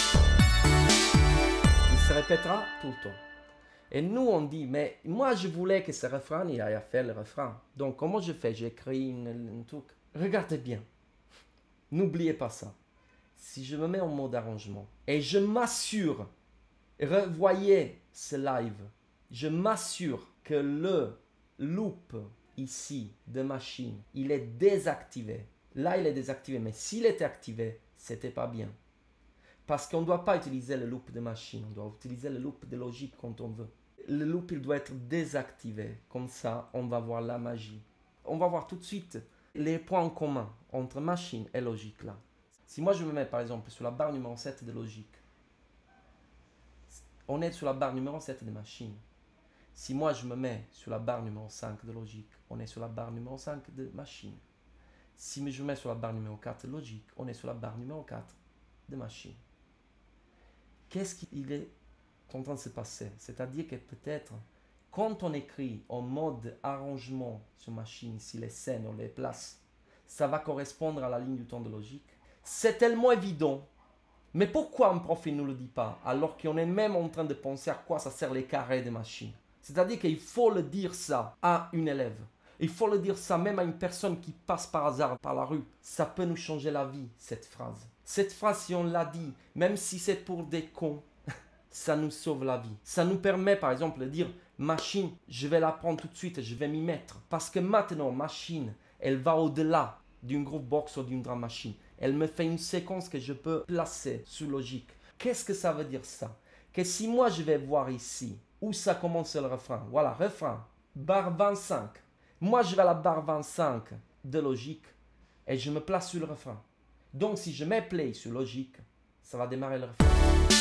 Il se répétera tout le temps. Et nous on dit, mais moi je voulais que ce refrain, il aille à faire le refrain. Donc comment je fais? J'écris un truc. Regardez bien. N'oubliez pas ça. Si je me mets en mode arrangement et je m'assure, revoyez ce live, je m'assure que le loop ici de machine, il est désactivé. Là, il est désactivé, mais s'il était activé, c'était pas bien. Parce qu'on ne doit pas utiliser le loop de machine, on doit utiliser le loop de logique quand on veut. Le loop, il doit être désactivé. Comme ça, on va voir la magie. On va voir tout de suite les points en commun entre machine et logique là. Si moi je me mets par exemple sur la barre numéro 7 de logique, on est sur la barre numéro 7 de machine. Si moi je me mets sur la barre numéro 5 de logique, on est sur la barre numéro 5 de machine. Si je me mets sur la barre numéro 4 de logique, on est sur la barre numéro 4 de machine. Qu'est-ce qu'il est en train de se passer? C'est-à-dire que peut-être quand on écrit en mode arrangement sur machine, ici les scènes, on les place, ça va correspondre à la ligne du temps de logique. C'est tellement évident. Mais pourquoi un prof ne nous le dit pas alors qu'on est même en train de penser à quoi ça sert les carrés de machine? C'est-à-dire qu'il faut le dire ça à une élève. Il faut le dire ça même à une personne qui passe par hasard par la rue. Ça peut nous changer la vie, cette phrase. Cette phrase, si on l'a dit, même si c'est pour des cons, ça nous sauve la vie. Ça nous permet par exemple de dire machine, je vais l'apprendre tout de suite, je vais m'y mettre. Parce que maintenant, machine, elle va au-delà d'une group box ou d'une drum machine. Elle me fait une séquence que je peux placer sous logique. Qu'est-ce que ça veut dire ça? Que si moi je vais voir ici où ça commence le refrain, voilà, refrain, barre 25. Moi je vais à la barre 25 de logique et je me place sur le refrain. Donc si je mets play sur logique, ça va démarrer le refrain.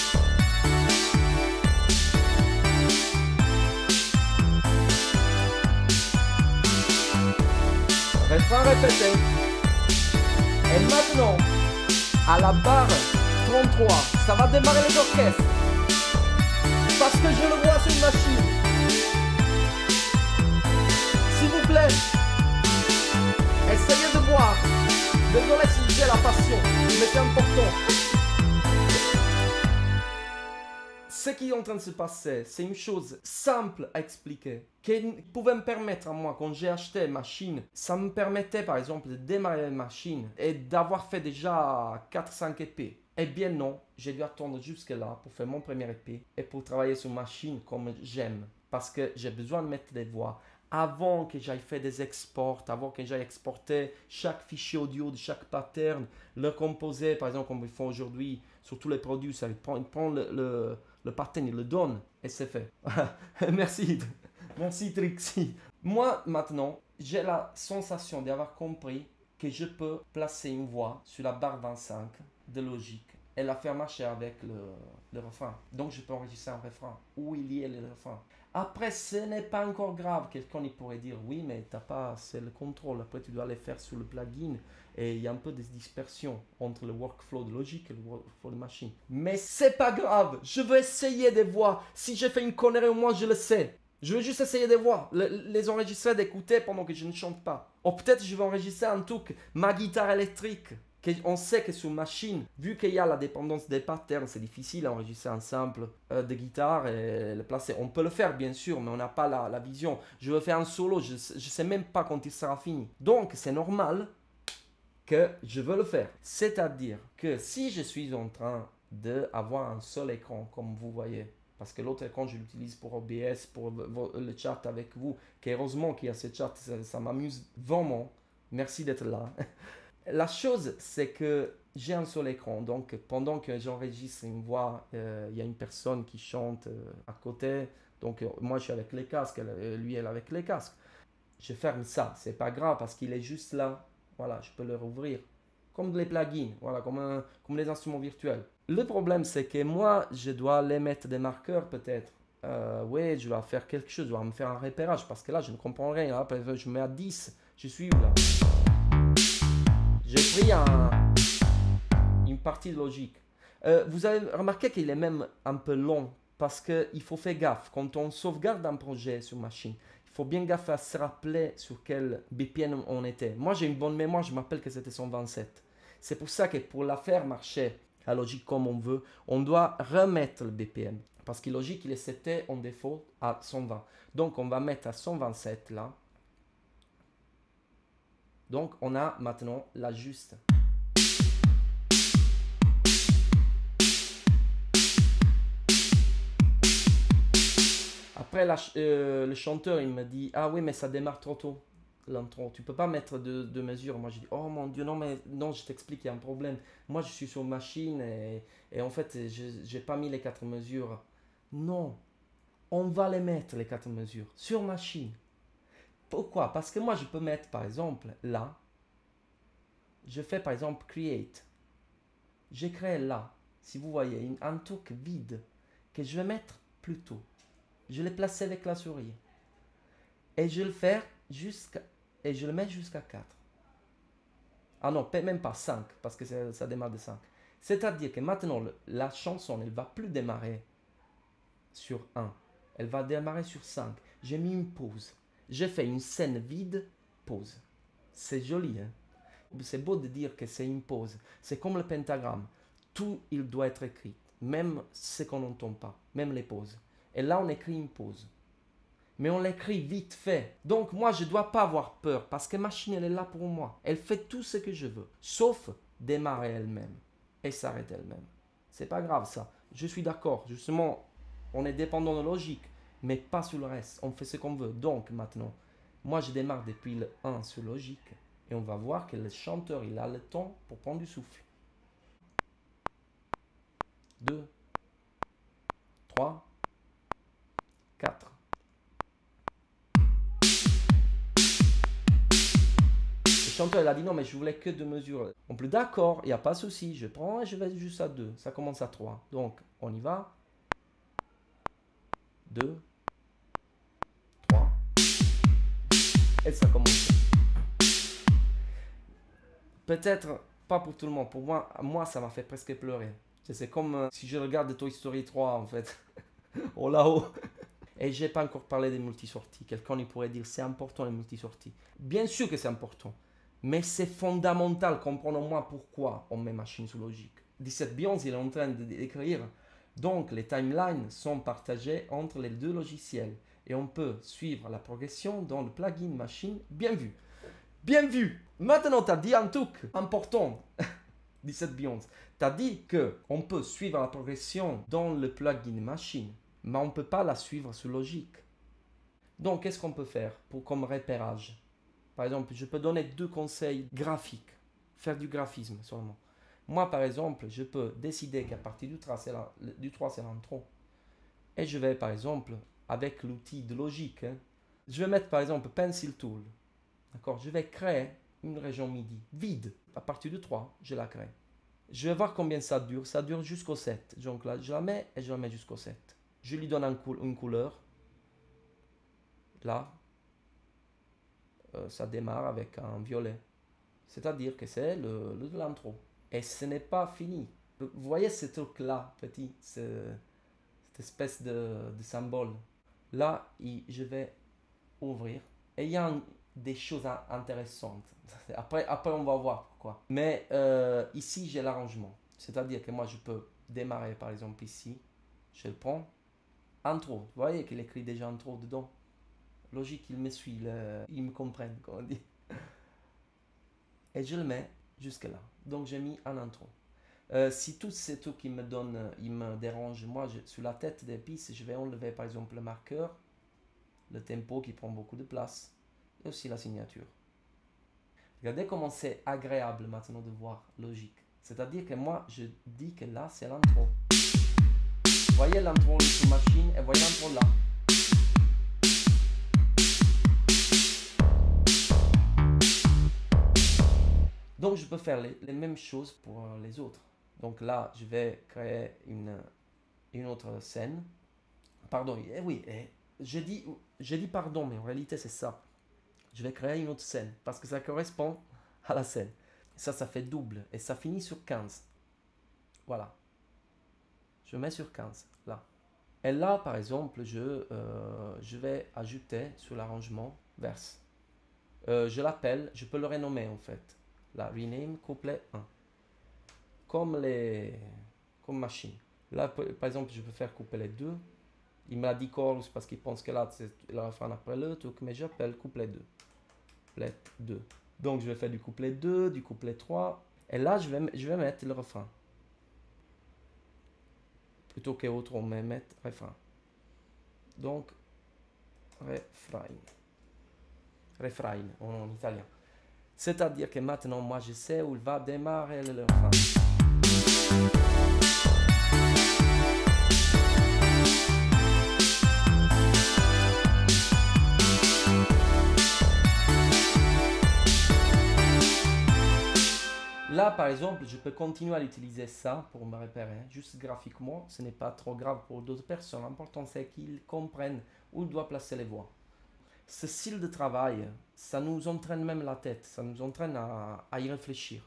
Refrain répété. Et maintenant, à la barre 33, ça va démarrer les orchestres. Parce que je le vois sur une machine. S'il vous plaît, essayez de voir. Désolé si j'ai la passion, mais c'est important. Ce qui est en train de se passer, c'est une chose simple à expliquer, qui pouvait me permettre à moi, quand j'ai acheté machine, ça me permettait par exemple de démarrer la machine et d'avoir fait déjà 4-5 épées. Eh bien non, j'ai dû attendre jusque là pour faire mon premier épée et pour travailler sur machine comme j'aime. parce que j'ai besoin de mettre des voix. Avant que j'aille faire des exports, avant que j'aille exporter chaque fichier audio de chaque pattern, le composer, par exemple, comme ils font aujourd'hui sur tous les produits, ça, il prend le pattern, il le donne et c'est fait. Merci, merci Trixie. Moi, maintenant, j'ai la sensation d'avoir compris que je peux placer une voix sur la barre 25 de Logic et la faire marcher avec le refrain. Donc, je peux enregistrer un refrain où il y a le refrain. Après, ce n'est pas encore grave. Quelqu'un il pourrait dire, oui, mais t'as pas, c'est le contrôle. Après, tu dois les faire sur le plugin. Et il y a un peu de dispersion entre le workflow de Logic et le workflow de machine. Mais c'est pas grave. Je veux essayer des voix. Si j'ai fait une connerie, au moins je le sais. Je veux juste essayer des voix. Les enregistrer, d'écouter pendant que je ne chante pas. Ou peut-être je vais enregistrer un truc, ma guitare électrique. On sait que sur machine, vu qu'il y a la dépendance des patterns, c'est difficile à enregistrer un sample de guitare et le placer. On peut le faire bien sûr, mais on n'a pas la vision. Je veux faire un solo, je ne sais même pas quand il sera fini. Donc c'est normal que je veux le faire. C'est-à-dire que si je suis en train d'avoir un seul écran, comme vous voyez, parce que l'autre écran je l'utilise pour OBS, pour le chat avec vous, qu'heureusement qu'il y a ce chat, ça m'amuse vraiment. Merci d'être là. La chose, c'est que j'ai un seul écran, donc pendant que j'enregistre une voix, il y a une personne qui chante à côté, donc moi je suis avec les casques, lui elle est avec les casques. Je ferme ça, c'est pas grave parce qu'il est juste là, voilà, je peux le rouvrir. Comme les plugins, voilà, comme les instruments virtuels. Le problème, c'est que moi, je dois les mettre des marqueurs peut-être. Oui, je dois faire quelque chose, je dois me faire un repérage parce que là, je ne comprends rien. Là, je mets à 10, je suis où là? J'ai pris une partie de Logic. Vous avez remarqué qu'il est même un peu long parce qu'il faut faire gaffe. Quand on sauvegarde un projet sur machine, il faut bien gaffe à se rappeler sur quel BPM on était. Moi, j'ai une bonne mémoire, je m'appelle que c'était 127. C'est pour ça que pour la faire marcher à Logic comme on veut, on doit remettre le BPM. Parce que Logic, il est seté en défaut à 120. Donc, on va mettre à 127 là. Donc, on a maintenant la juste. Après, le chanteur, il me dit, ah oui, mais ça démarre trop tôt, l'intro. Tu peux pas mettre de mesure. Moi, je dis, oh mon Dieu, non, mais non, je t'explique, il y a un problème. Moi, je suis sur machine et en fait, je n'ai pas mis les 4 mesures. Non, on va les mettre, les 4 mesures, sur machine. Pourquoi? Parce que moi, je peux mettre, par exemple, là, je fais par exemple create. Je crée là, si vous voyez, un truc vide que je vais mettre plus tôt. Je l'ai placé avec la souris. Et je le fais et je le mets jusqu'à 4. Ah non, même pas 5, parce que ça démarre de 5. C'est-à-dire que maintenant, la chanson, elle ne va plus démarrer sur 1. Elle va démarrer sur 5. J'ai mis une pause. J'ai fait une scène vide, pause. C'est joli, hein? C'est beau de dire que c'est une pause. C'est comme le pentagramme. Tout, il doit être écrit. Même ce qu'on n'entend pas. Même les pauses. Et là, on écrit une pause. Mais on l'écrit vite fait. Donc, moi, je ne dois pas avoir peur. Parce que machine, elle est là pour moi. Elle fait tout ce que je veux. Sauf démarrer elle-même. Et s'arrêter elle-même. C'est pas grave, ça. Je suis d'accord. Justement, on est dépendant de logique. Mais pas sur le reste. On fait ce qu'on veut. Donc, maintenant, moi, je démarre depuis le 1 sur logique. Et on va voir que le chanteur, il a le temps pour prendre du souffle. 2, 3, 4. Le chanteur, il a dit non, mais je voulais que 2 mesures. On peut d'accord, il n'y a pas de souci. Je prends et je vais juste à 2. Ça commence à 3. Donc, on y va. 2, 3. Et ça commence. Peut-être pas pour tout le monde. Pour moi, ça m'a fait presque pleurer. C'est comme si je regarde Toy Story 3 en fait. Oh là-haut. Et j'ai pas encore parlé des multisorties. Quelqu'un pourrait dire c'est important les multisorties. Bien sûr que c'est important. Mais c'est fondamental. Comprenons-moi pourquoi on met machine sous logique. 17 Beyond, il est en train d'écrire. Donc les timelines sont partagées entre les deux logiciels. Et on peut suivre la progression dans le plugin machine. Bien vu. Bien vu. Maintenant, tu as dit un truc important. 17 Beyond. Tu as dit qu'on peut suivre la progression dans le plugin machine, mais on ne peut pas la suivre sur logique. Donc, qu'est-ce qu'on peut faire comme repérage? Par exemple, je peux donner 2 conseils graphiques. Faire du graphisme seulement. Moi, par exemple, je peux décider qu'à partir du 3, c'est l'intro. Et je vais, par exemple, avec l'outil de logique, je vais mettre, par exemple, Pencil Tool. D'accord? Je vais créer une région MIDI vide. À partir du 3, je la crée. Je vais voir combien ça dure. Ça dure jusqu'au 7. Donc là, je la mets et je la mets jusqu'au 7. Je lui donne une couleur. Là, ça démarre avec un violet. C'est-à-dire que c'est l'intro. Et ce n'est pas fini. Vous voyez ce truc-là, petit, cette espèce de symbole. Là, je vais ouvrir. Et il y a des choses intéressantes. Après, on va voir pourquoi. Mais ici, j'ai l'arrangement. C'est-à-dire que moi, je peux démarrer, par exemple, ici. Je le prends. Intro. Vous voyez qu'il écrit déjà intro dedans. Logique, il me suit, il me comprennent, comme on dit. Et je le mets jusque là. Donc j'ai mis un intro. Si tout ces trucs qui me donnent, il me dérange, moi sur la tête des pistes, je vais enlever par exemple le marqueur, le tempo qui prend beaucoup de place, et aussi la signature. Regardez comment c'est agréable maintenant de voir logique. C'est-à-dire que moi je dis que là c'est l'intro. Voyez l'intro sur machine et voyez l'intro là. Donc je peux faire les mêmes choses pour les autres. Donc là, je vais créer une autre scène. Pardon, oui, je dis pardon, mais en réalité c'est ça. Je vais créer une autre scène parce que ça correspond à la scène. Ça fait double et ça finit sur 15. Voilà. Je mets sur 15, là. Et là, par exemple, je vais ajouter sur l'arrangement verse. Je l'appelle, je peux le renommer en fait. Là, rename couplet 1. Comme machine. Là, par exemple, je peux faire couplet 2. Il m'a dit chorus parce qu'il pense que là, c'est le refrain après le truc, mais j'appelle couplet 2. Couplet 2. Donc, je vais faire du couplet 2, du couplet 3. Et là, je vais mettre le refrain. Plutôt qu'autre, on va mettre refrain. Donc, refrain en italien. C'est-à-dire que maintenant, moi, je sais où il va démarrer le refrain. Là, par exemple, je peux continuer à utiliser ça pour me repérer. Juste graphiquement, ce n'est pas trop grave pour d'autres personnes. L'important, c'est qu'ils comprennent où ils doivent placer les voix. Ce style de travail, ça nous entraîne même la tête, ça nous entraîne à y réfléchir.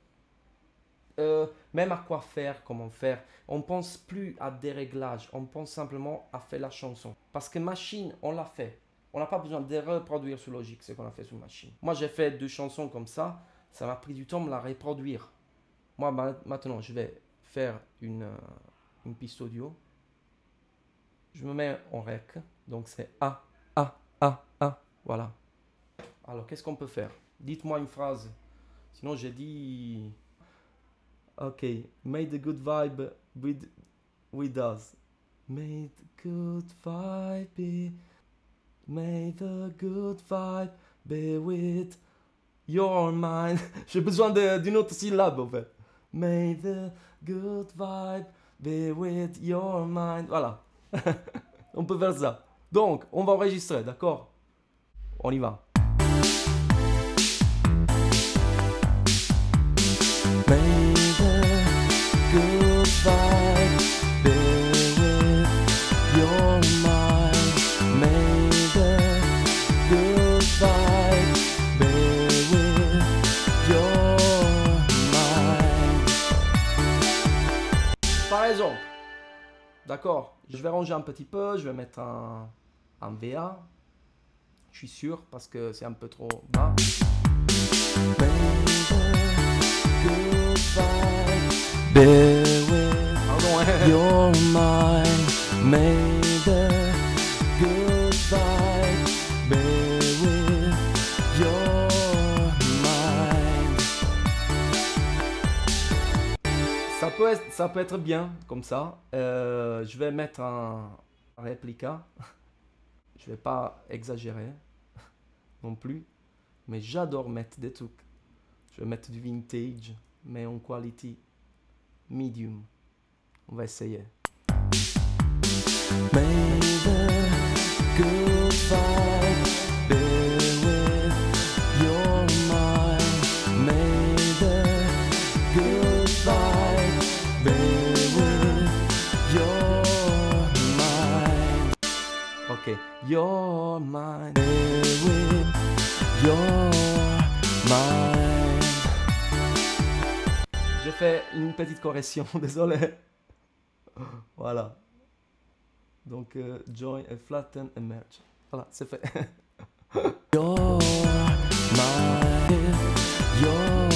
Même à quoi faire, comment faire. On ne pense plus à des réglages, on pense simplement à faire la chanson. Parce que machine, on l'a fait. On n'a pas besoin de reproduire sur Logic ce qu'on a fait sur machine. Moi, j'ai fait 2 chansons comme ça m'a pris du temps de la reproduire. Moi, maintenant, je vais faire une piste audio. Je me mets en rec, donc c'est A. Voilà. Alors, qu'est-ce qu'on peut faire? Dites-moi une phrase. Sinon, j'ai dit... Ok. May the good vibe with us. May the good vibe be... May the good vibe be with your mind. J'ai besoin d'une autre syllabe, en fait. May the good vibe be with your mind. Voilà. On peut faire ça. Donc, on va enregistrer, d'accord? On y va. May the good vibe be with your mind. May the good vibe be with your mind. Par exemple, d'accord, je vais ranger un petit peu, je vais mettre un VA. Je suis sûr parce que c'est un peu trop bas. Pardon, your mind, may the good vibe be with your mind. Ça peut être bien comme ça. Je vais mettre un réplica. Je vais pas exagérer non plus, mais j'adore mettre des trucs. Je vais mettre du vintage, mais en quality medium. On va essayer. May the good vibe be with your mind. May the good vibe be with your mind. Ok, your mind. Be with your mind. J'ai fait une petite correction, désolé. Voilà. Donc, join and flatten and merge. Voilà, c'est fait. Your mind, your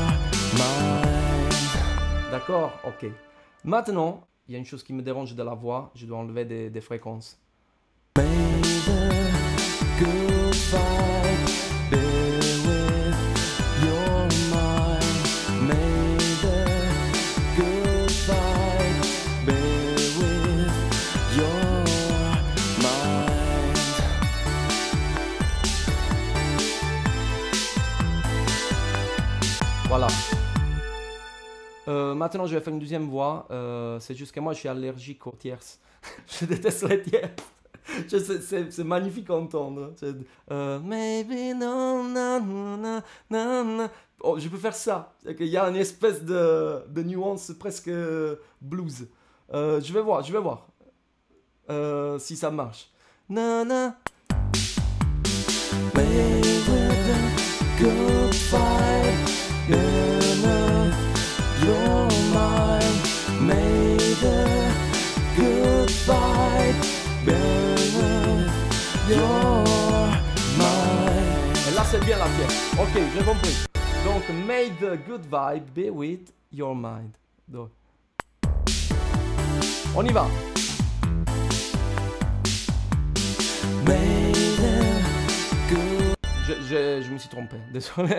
mind. D'accord, ok. Maintenant, il y a une chose qui me dérange de la voix. Je dois enlever des fréquences. May the good vibe be with your mind. May the good vibe be with your mind. Voilà. Maintenant, je vais faire une deuxième voix. C'est juste que moi, je suis allergique aux tierces. Je déteste les tierces. C'est magnifique à entendre. Maybe no, no, no, no, no. Oh, je peux faire ça. Il y a une espèce de nuance presque blues. Je vais voir si ça marche. Na, na. Maybe the good vibe, your mind. May the good vibe be with your mind. Et là, c'est bien la pièce. Ok, j'ai compris. Donc, may the good vibe be with your mind. Donc, on y va. May the good... Je me suis trompé, désolé.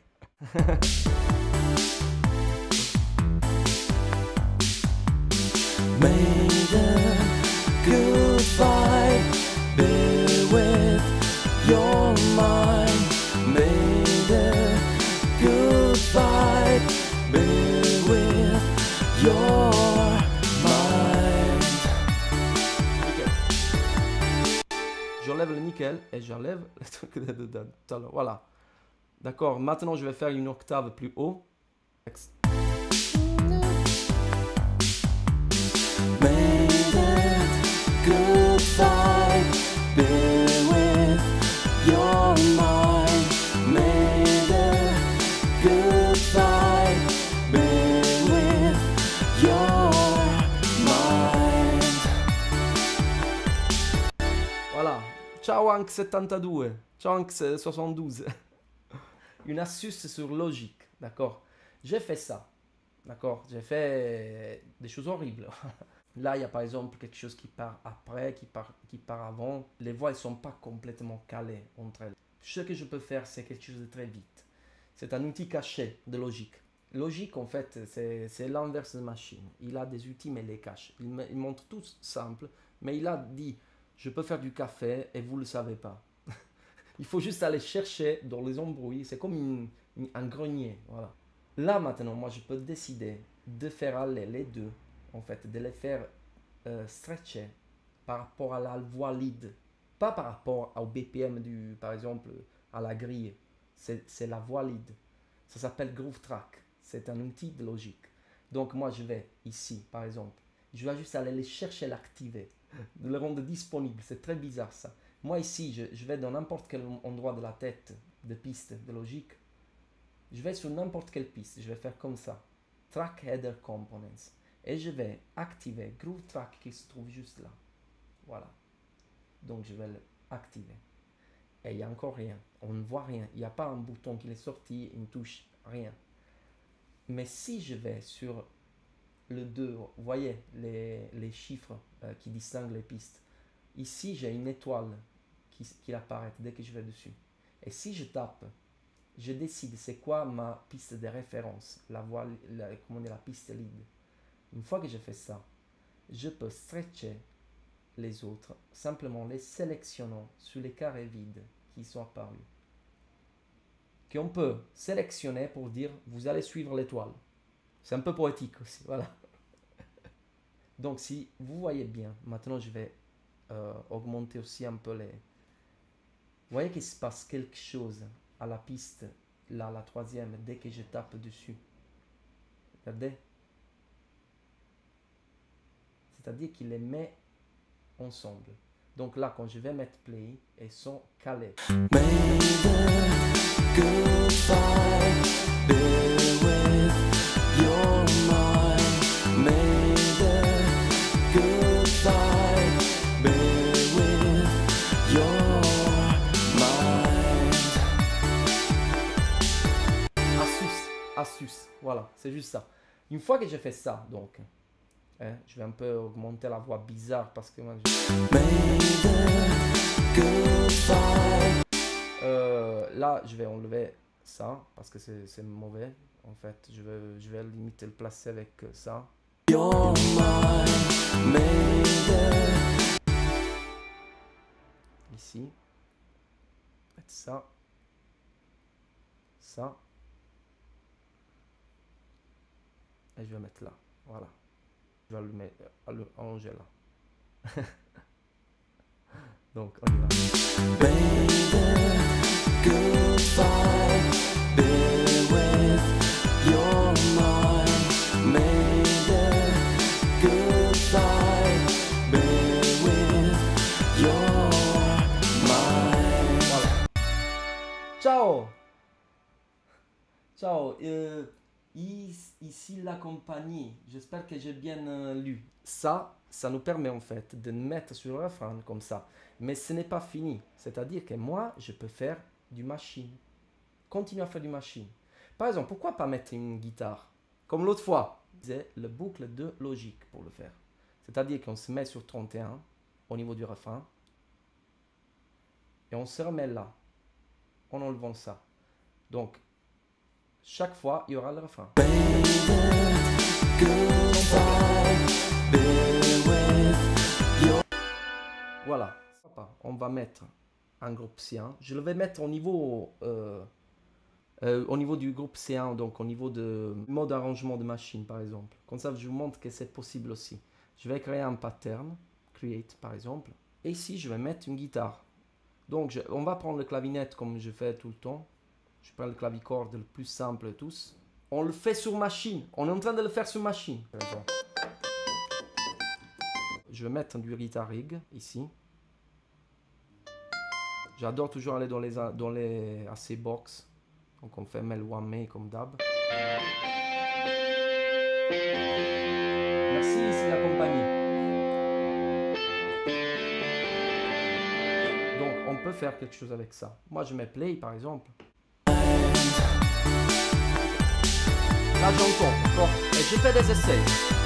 May the good vibe be with your mind. May the good vibe be with your mind. Nickel. J'enlève le nickel et j'enlève le truc de dedans. Voilà. D'accord, maintenant je vais faire une octave plus haut. May that good vibe be with your mind. May the good vibe be with your mind. Voilà. Ciao Hank 72. Ciao Hank 72. Une astuce sur Logic, d'accord? J'ai fait ça, d'accord? J'ai fait des choses horribles. Là, il y a par exemple quelque chose qui part après, qui part avant. Les voix, elles ne sont pas complètement calées entre elles. Ce que je peux faire, c'est quelque chose de très vite. C'est un outil caché de Logic. Logic, en fait, c'est l'inverse de machine. Il a des outils, mais il les cache. Il montre tout simple, mais il a dit, je peux faire du café et vous ne le savez pas. Il faut juste aller chercher dans les embrouilles. C'est comme un grenier. Voilà. Là, maintenant, moi, je peux décider de faire aller les deux, en fait, de les faire stretcher par rapport à la voix lead. Pas par rapport au BPM, par exemple, à la grille. C'est la voix lead. Ça s'appelle Groove Track. C'est un outil de Logic. Donc, moi, je vais ici, par exemple. Je vais juste aller les chercher, l'activer, de le rendre disponible. C'est très bizarre, ça. Moi ici, je vais dans n'importe quel endroit de la tête de piste de Logic. Je vais sur n'importe quelle piste. Je vais faire comme ça. Track Header Components. Et je vais activer Groove Track qui se trouve juste là. Voilà. Donc je vais l'activer. Et il n'y a encore rien. On ne voit rien. Il n'y a pas un bouton qui est sorti, une touche, rien. Mais si je vais sur le 2, vous voyez les chiffres qui distinguent les pistes. Ici, j'ai une étoile qui apparaît dès que je vais dessus. Et si je tape, je décide c'est quoi ma piste de référence, la piste lead. Une fois que j'ai fait ça, je peux stretcher les autres, simplement les sélectionnons sur les carrés vides qui sont apparus. Qu'on peut sélectionner pour dire vous allez suivre l'étoile. C'est un peu poétique aussi, voilà. Donc si vous voyez bien, maintenant je vais augmenter aussi un peu les... Vous voyez qu'il se passe quelque chose à la piste, là, la troisième, dès que je tape dessus. Regardez. C'est-à-dire qu'il les met ensemble. Donc là, quand je vais mettre play, ils sont calés. Astuce, voilà, c'est juste ça. Une fois que j'ai fait ça, donc, je vais un peu augmenter la voix bizarre parce que moi, là, je vais enlever ça parce que c'est mauvais. En fait, je vais limite le placer avec ça. Ici, mettre ça, ça. Et je vais mettre là, voilà. Je vais le allonger là. Donc, on y va. Ciao. Ciao. Ici la compagnie. J'espère que j'ai bien lu. Ça nous permet en fait de mettre sur le refrain comme ça. Mais ce n'est pas fini. C'est-à-dire que moi, je peux faire du machine. Continuer à faire du machine. Par exemple, pourquoi pas mettre une guitare? Comme l'autre fois, c'est le boucle de logique pour le faire. C'est-à-dire qu'on se met sur 31 au niveau du refrain. Et on se remet là. En enlevant ça. Donc, chaque fois, il y aura le refrain. Voilà. On va mettre un groupe C1. Je le vais mettre au niveau du groupe C1, donc au niveau de mode arrangement de machine, par exemple. Comme ça, je vous montre que c'est possible aussi. Je vais créer un pattern, create, par exemple. Et ici, je vais mettre une guitare. Donc, on va prendre le clavinette comme je fais tout le temps. Je prends le clavicorde le plus simple de tous. On le fait sur machine. On est en train de le faire sur machine. Je vais mettre du guitar rig ici. J'adore toujours aller dans les AC box. Donc on fait Mel One May comme d'hab. Merci, c'est la compagnie. Donc on peut faire quelque chose avec ça. Moi je mets play par exemple. Là j'entends, d'accord? Et je fais des essais.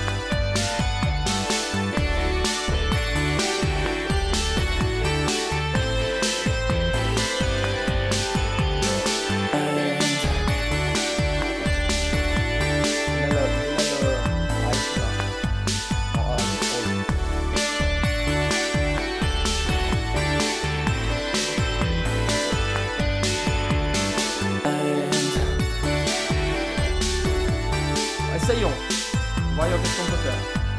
Essayons. Voyons ce qu'on peut faire.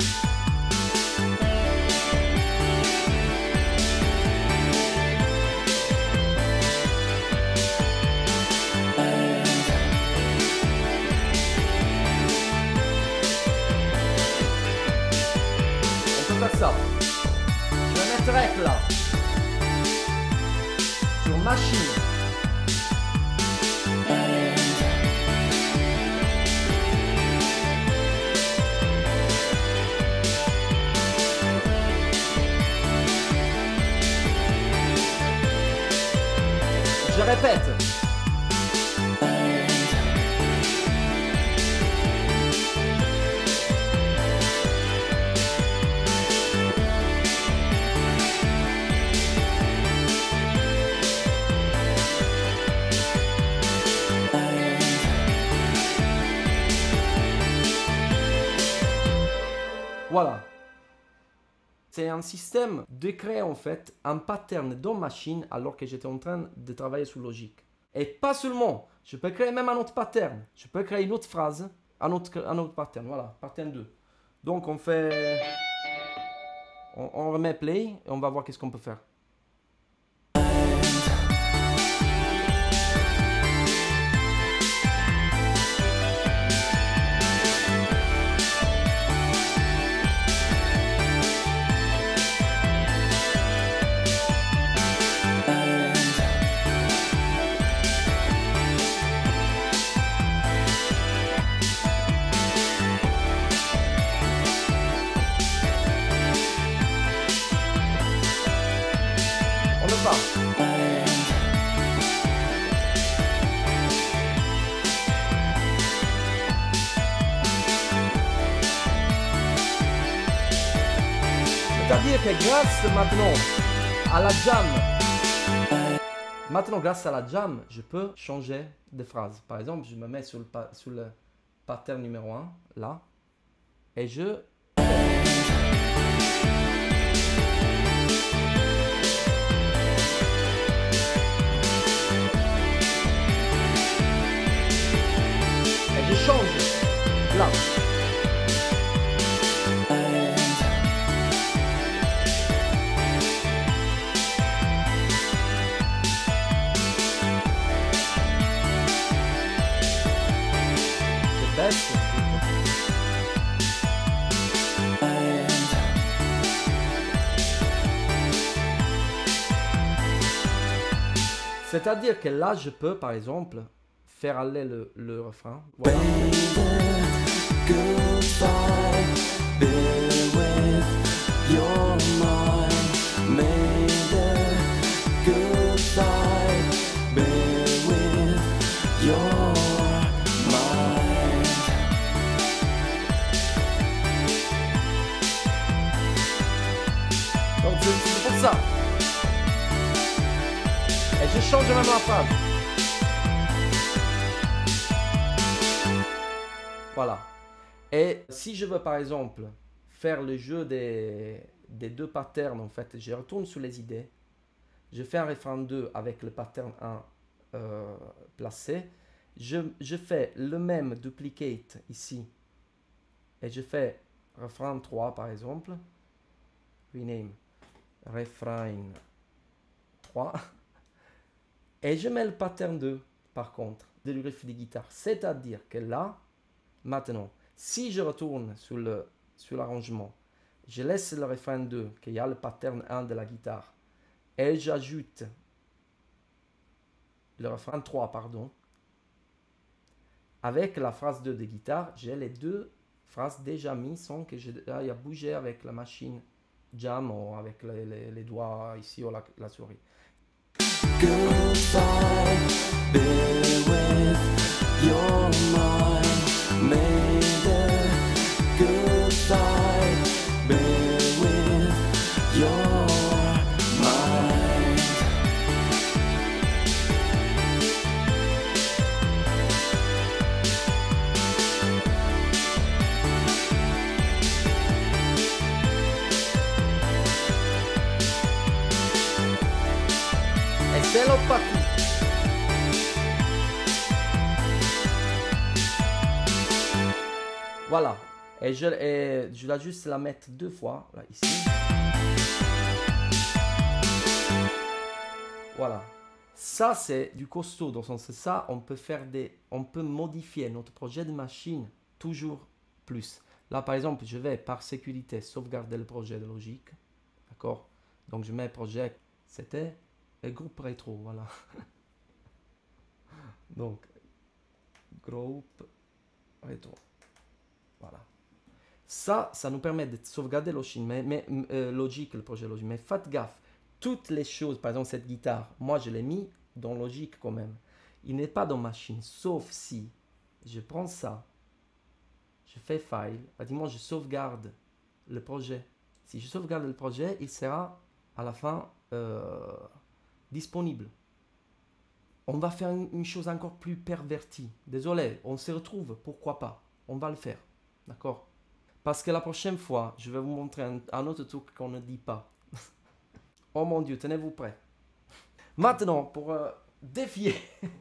On peut faire ça. Je vais mettre rec là. Sur machine. Je répète. Voilà. C'est un système de créer en fait un pattern dans machine alors que j'étais en train de travailler sur logique. Et pas seulement, je peux créer même un autre pattern. Je peux créer une autre phrase, un autre pattern. Voilà, pattern 2. Donc on fait... On remet play et on va voir qu'est-ce qu'on peut faire. On ne part. C'est-à-dire que grâce maintenant à la jam, grâce à la jam, je peux changer de phrase. Par exemple, je me mets sur le pattern numéro 1, là, et je... Et je change, là. C'est-à-dire que là, je peux, par exemple, faire aller le refrain. Voilà. Donc c'est pour ça. Et je change même la phrase. Voilà. Et si je veux par exemple faire le jeu des deux patterns, en fait, je retourne sur les idées. Je fais un refrain 2 avec le pattern 1 placé. Je fais le même duplicate ici. Et je fais refrain 3 par exemple. Rename. Refrain 3. Et je mets le pattern 2, par contre, de riff de guitare. C'est-à-dire que là, maintenant, si je retourne sur l'arrangement, je laisse le refrain 2, qu'il y a le pattern 1 de la guitare, et j'ajoute le refrain 3, pardon, avec la phrase 2 de guitare, j'ai les deux phrases déjà mises sans que j'aille à bouger avec la machine jam ou avec les doigts ici ou la souris. Goodbye, bear with your mind, maybe. Goodbye, bear with your mind. Et c'est l'autre partie. Voilà. Et je vais juste la mettre deux fois, là, ici. Voilà. Ça, c'est du costaud. Dans le sens que ça, on peut modifier notre projet de machine toujours plus. Là, par exemple, je vais, par sécurité, sauvegarder le projet de logique. D'accord? Donc, je mets projet, c'était le groupe rétro, voilà. Donc, groupe rétro. Voilà. Ça nous permet de sauvegarder Logic, Logic, le projet Logic. Mais faites gaffe, toutes les choses, par exemple cette guitare, moi je l'ai mis dans Logic quand même. Il n'est pas dans Machine, sauf si je prends ça, je fais File, pratiquement je sauvegarde le projet. Si je sauvegarde le projet, il sera à la fin disponible. On va faire une chose encore plus pervertie. Désolé, on se retrouve, pourquoi pas? On va le faire, d'accord? Parce que la prochaine fois, je vais vous montrer un autre truc qu'on ne dit pas. Oh mon Dieu, tenez-vous prêts. Maintenant, pour défier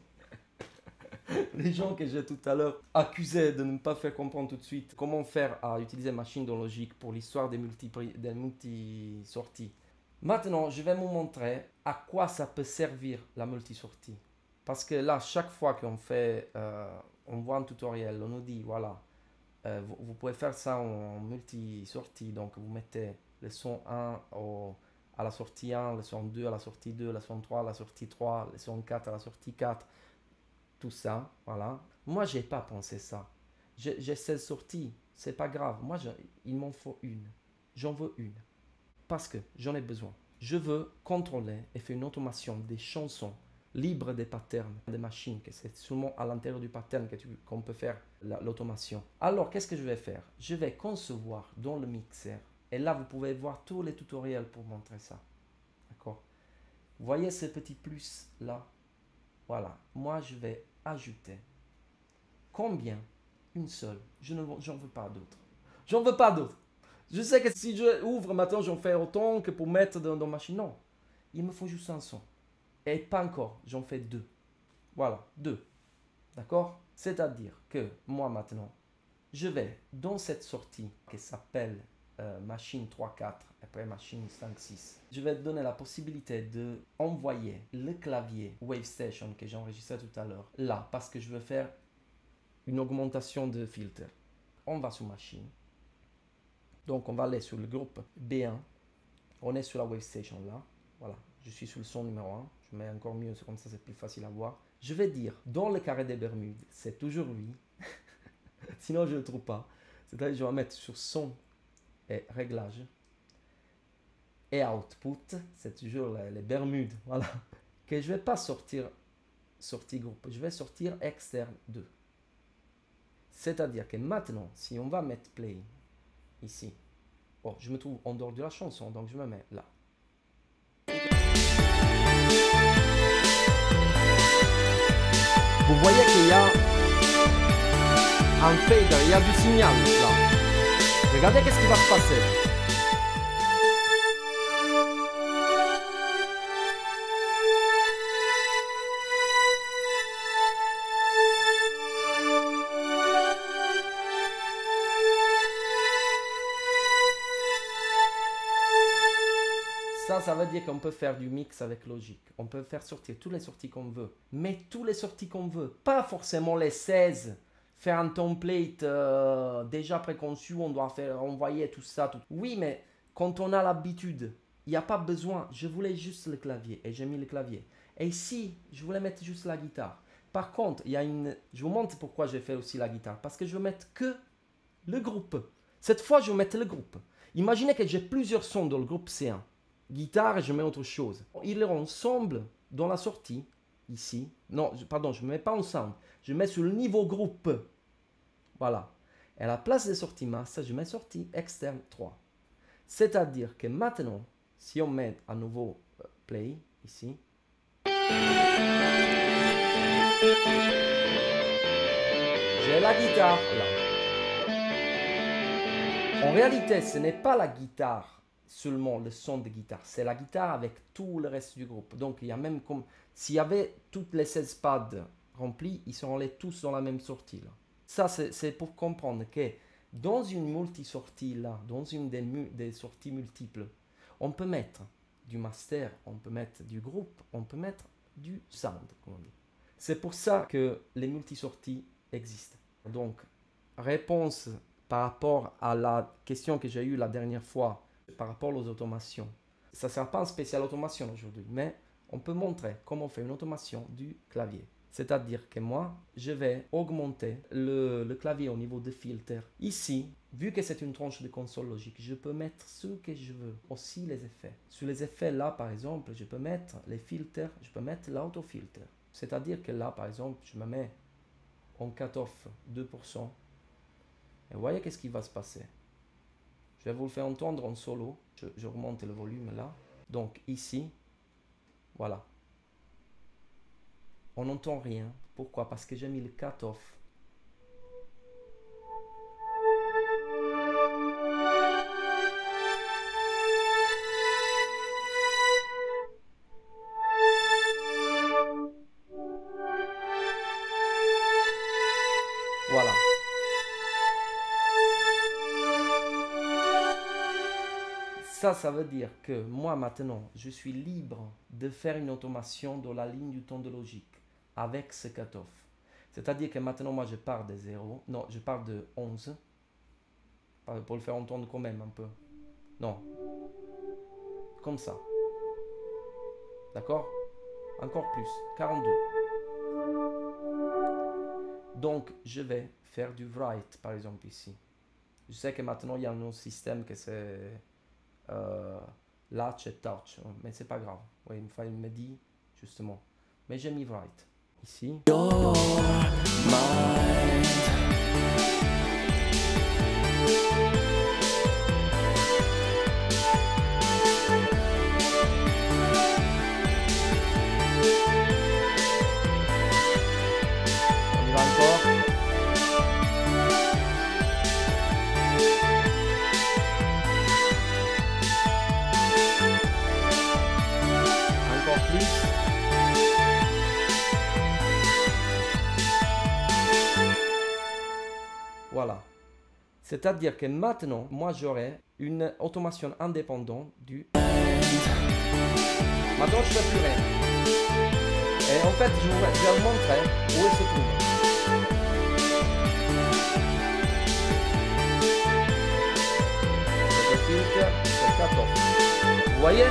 les gens que j'ai tout à l'heure accusés de ne pas faire comprendre tout de suite comment faire à utiliser machine de logique pour l'histoire des multi-sorties. Maintenant, je vais vous montrer à quoi ça peut servir la multi-sortie. Parce que là, chaque fois qu'on fait, on voit un tutoriel, on nous dit, voilà, vous pouvez faire ça en multi-sortie. Donc, vous mettez le son 1 à la sortie 1, le son 2 à la sortie 2, le son 3 à la sortie 3, le son 4 à la sortie 4. Tout ça, voilà. Moi, j'ai pas pensé ça. J'ai 16 sorties, c'est pas grave. Moi, il m'en faut une. J'en veux une. Parce que j'en ai besoin. Je veux contrôler et faire une automation des chansons libres des patterns des machines, que c'est seulement à l'intérieur du pattern qu'on peut faire l'automation. Alors, qu'est-ce que je vais faire? Je vais concevoir dans le mixer. Et là, vous pouvez voir tous les tutoriels pour montrer ça. D'accord? Vous voyez ce petit plus là? Voilà. Moi, je vais ajouter. Combien? Une seule. J'en veux pas d'autres. J'en veux pas d'autres. Je sais que si je ouvre maintenant, j'en fais autant que pour mettre dans ma machine. Non. Il me faut juste un son. Et pas encore. J'en fais deux. Voilà. Deux. D'accord? C'est-à-dire que moi maintenant, je vais dans cette sortie qui s'appelle machine 3.4, après machine 5.6. Je vais te donner la possibilité de envoyer le clavier WaveStation que j'ai enregistré tout à l'heure là, parce que je veux faire une augmentation de filtre. On va sur machine. Donc on va aller sur le groupe B1. On est sur la WaveStation là. Voilà, je suis sur le son numéro 1. Je mets encore mieux, comme ça c'est plus facile à voir. Je vais dire dans le carré des Bermudes, c'est toujours lui. Sinon je ne le trouve pas. C'est-à-dire je vais mettre sur son et réglage. Et output, c'est toujours les Bermudes. Voilà. Que je ne vais pas sortir sortie groupe. Je vais sortir externe 2. C'est-à-dire que maintenant, si on va mettre play ici, bon, je me trouve en dehors de la chanson, donc je me mets là. Vous voyez qu'il y a un fader, il y a du signal là. Regardez qu'est-ce qui va se passer. Ça veut dire qu'on peut faire du mix avec Logic. On peut faire sortir toutes les sorties qu'on veut. Mais toutes les sorties qu'on veut. Pas forcément les 16. Faire un template déjà préconçu. On doit faire envoyer tout ça. Oui, mais quand on a l'habitude, il n'y a pas besoin. Je voulais juste le clavier. Et j'ai mis le clavier. Et ici, je voulais mettre juste la guitare. Par contre, il y a je vous montre pourquoi j'ai fait aussi la guitare. Parce que je veux mettre que le groupe. Cette fois, je vais mettre le groupe. Imaginez que j'ai plusieurs sons dans le groupe C1. Guitare et je mets autre chose. Ils sont ensemble dans la sortie, ici. Non, pardon, je ne mets pas ensemble. Je mets sur le niveau groupe. Voilà. Et à la place des sorties masse, je mets sortie externe 3. C'est-à-dire que maintenant, si on met à nouveau play, ici. J'ai la guitare là. En réalité, ce n'est pas la guitare seulement le son de guitare, c'est la guitare avec tout le reste du groupe. Donc il y a même comme s'il y avait toutes les 16 pads remplies, ils seront les tous dans la même sortie là. Ça c'est pour comprendre que dans une multi-sortie là, dans une des sorties multiples, on peut mettre du master, on peut mettre du groupe, on peut mettre du sound, comme on dit. C'est pour ça que les multi-sorties existent. Donc réponse par rapport à la question que j'ai eue la dernière fois par rapport aux automations. Ça ne sera pas un spécial automation aujourd'hui, mais on peut montrer comment on fait une automation du clavier. C'est-à-dire que moi, je vais augmenter le clavier au niveau de filtre. Ici, vu que c'est une tranche de console logique, je peux mettre ce que je veux, aussi les effets. Sur les effets là, par exemple, je peux mettre les filtres, je peux mettre l'autofiltre. C'est-à-dire que là, par exemple, je me mets en cut-off 2%. Et vous voyez qu'est-ce qui va se passer. Je vais vous le faire entendre en solo. J'augmente le volume là. Donc ici, voilà. On n'entend rien. Pourquoi? Parce que j'ai mis le cut-off. Ça veut dire que moi maintenant, je suis libre de faire une automation dans la ligne du temps de logique avec ce cutoff. C'est-à-dire que maintenant, moi, je pars de 0. Non, je pars de 11. Pour le faire entendre quand même un peu. Non. Comme ça. D'accord? Encore plus. 42. Donc, je vais faire du write, par exemple, ici. Je sais que maintenant, il y a un autre système que c'est latch et touch. Mais c'est pas grave. Oui, il me dit, justement. Mais j'ai mis write. Ici. Your mind. Voilà. C'est-à-dire que maintenant, moi j'aurai une automation indépendante du... Maintenant je ne fais plus rien. Et en fait, je vais vous montrer où elle se trouve. Le filtre, c'est 14. Vous voyez?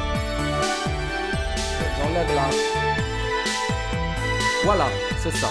J'enlève là. Voilà, c'est ça.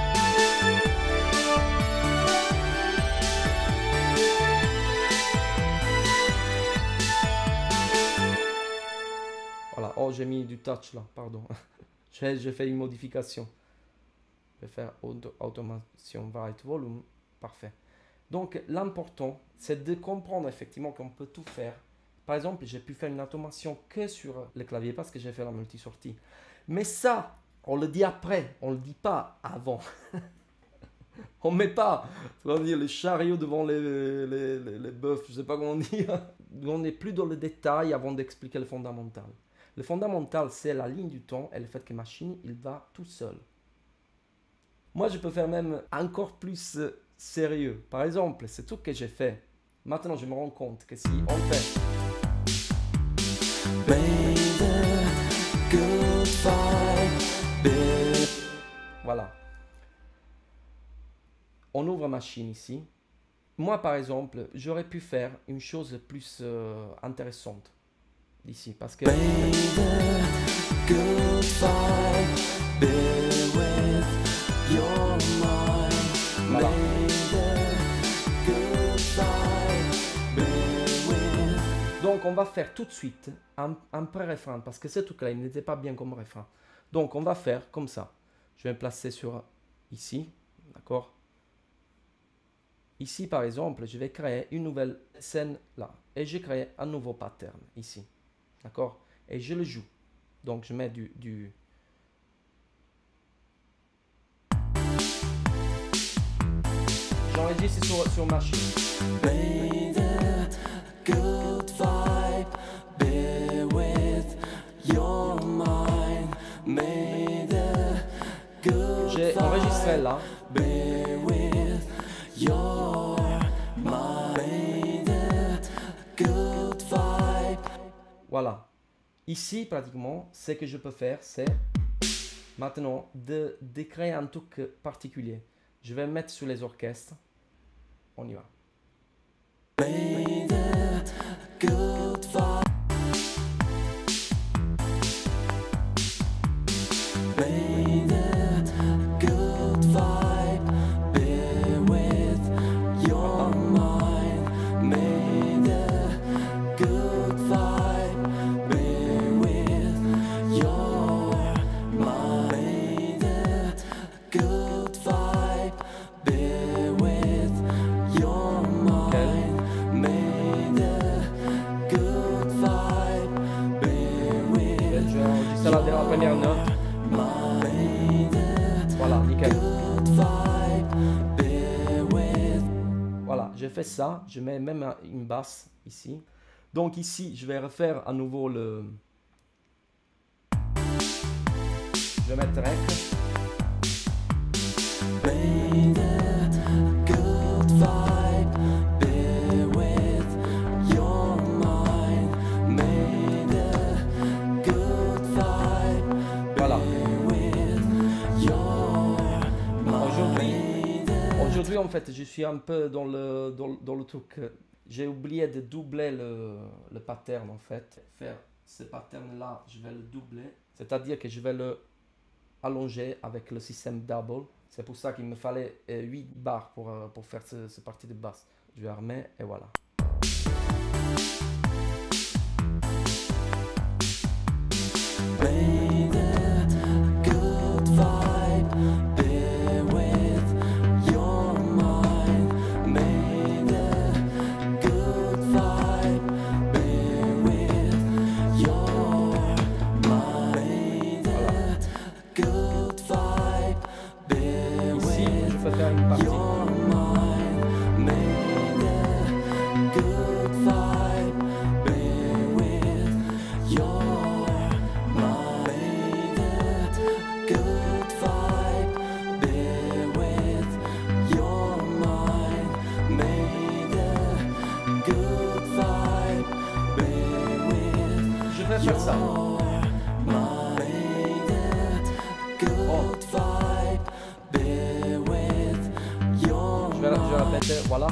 Voilà. Oh, j'ai mis du touch là, pardon. J'ai fait une modification. Je vais faire automation write volume. Parfait. Donc, l'important, c'est de comprendre effectivement qu'on peut tout faire. Par exemple, j'ai pu faire une automation que sur le clavier parce que j'ai fait la multi-sortie. Mais ça, on le dit après, on ne le dit pas avant. On ne met pas le chariot devant les bœufs, je ne sais pas comment dire. On n'est plus dans le détail avant d'expliquer le fondamental. Le fondamental, c'est la ligne du temps et le fait que la machine, il va tout seul. Moi, je peux faire même encore plus sérieux. Par exemple, c'est tout ce que j'ai fait. Maintenant, je me rends compte que si on fait... Voilà. On ouvre machine ici. Moi, par exemple, j'aurais pu faire une chose plus intéressante ici. Parce que... Voilà. Donc, on va faire tout de suite un pré-refrain parce que ce truc-là, il n'était pas bien comme refrain. Donc, on va faire comme ça. Je vais me placer sur ici, d'accord? Ici, par exemple, je vais créer une nouvelle scène là. Et je crée un nouveau pattern ici, d'accord? Et je le joue. Donc, je mets du... J'enregistre sur machine. J'ai enregistré là. Voilà. Ici, pratiquement, ce que je peux faire, c'est maintenant de créer un truc particulier. Je vais mettre sur les orchestres. On y va. Voilà, nickel. Voilà, j'ai fait ça. Je mets même une basse ici. Donc ici, je vais refaire à nouveau le... Je vais mettre rec. Aujourd'hui, en fait, je suis un peu dans le truc. J'ai oublié de doubler le pattern, en fait. Faire ce pattern-là, je vais le doubler. C'est-à-dire que je vais le allonger avec le système double. C'est pour ça qu'il me fallait 8 barres pour faire ce partie de basse. Je vais armer et voilà. Faire ça. Je vais la répéter, voilà.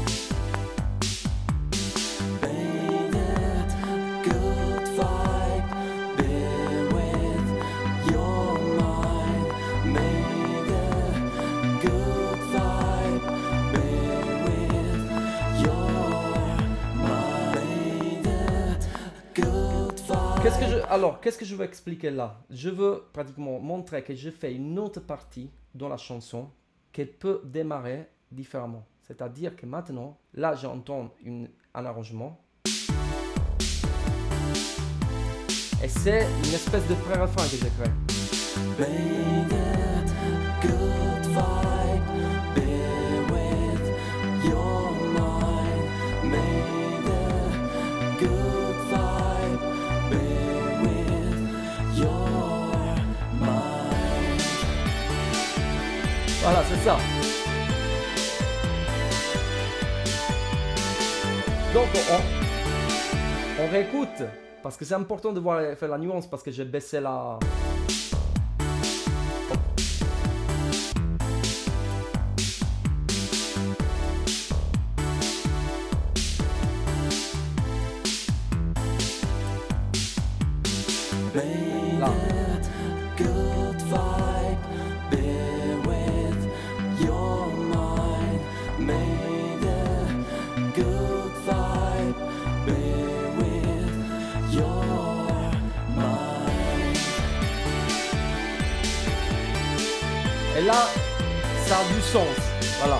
Qu'est-ce que je veux expliquer là? Je veux pratiquement montrer que je fais une autre partie dans la chanson qu'elle peut démarrer différemment. C'est-à-dire que maintenant, là j'entends un arrangement. Et c'est une espèce de pré-refrain que j'ai créé. Voilà, c'est ça. Donc, on réécoute, parce que c'est important de faire la nuance, parce que j'ai baissé la... Là. Et là, ça a du sens. Voilà.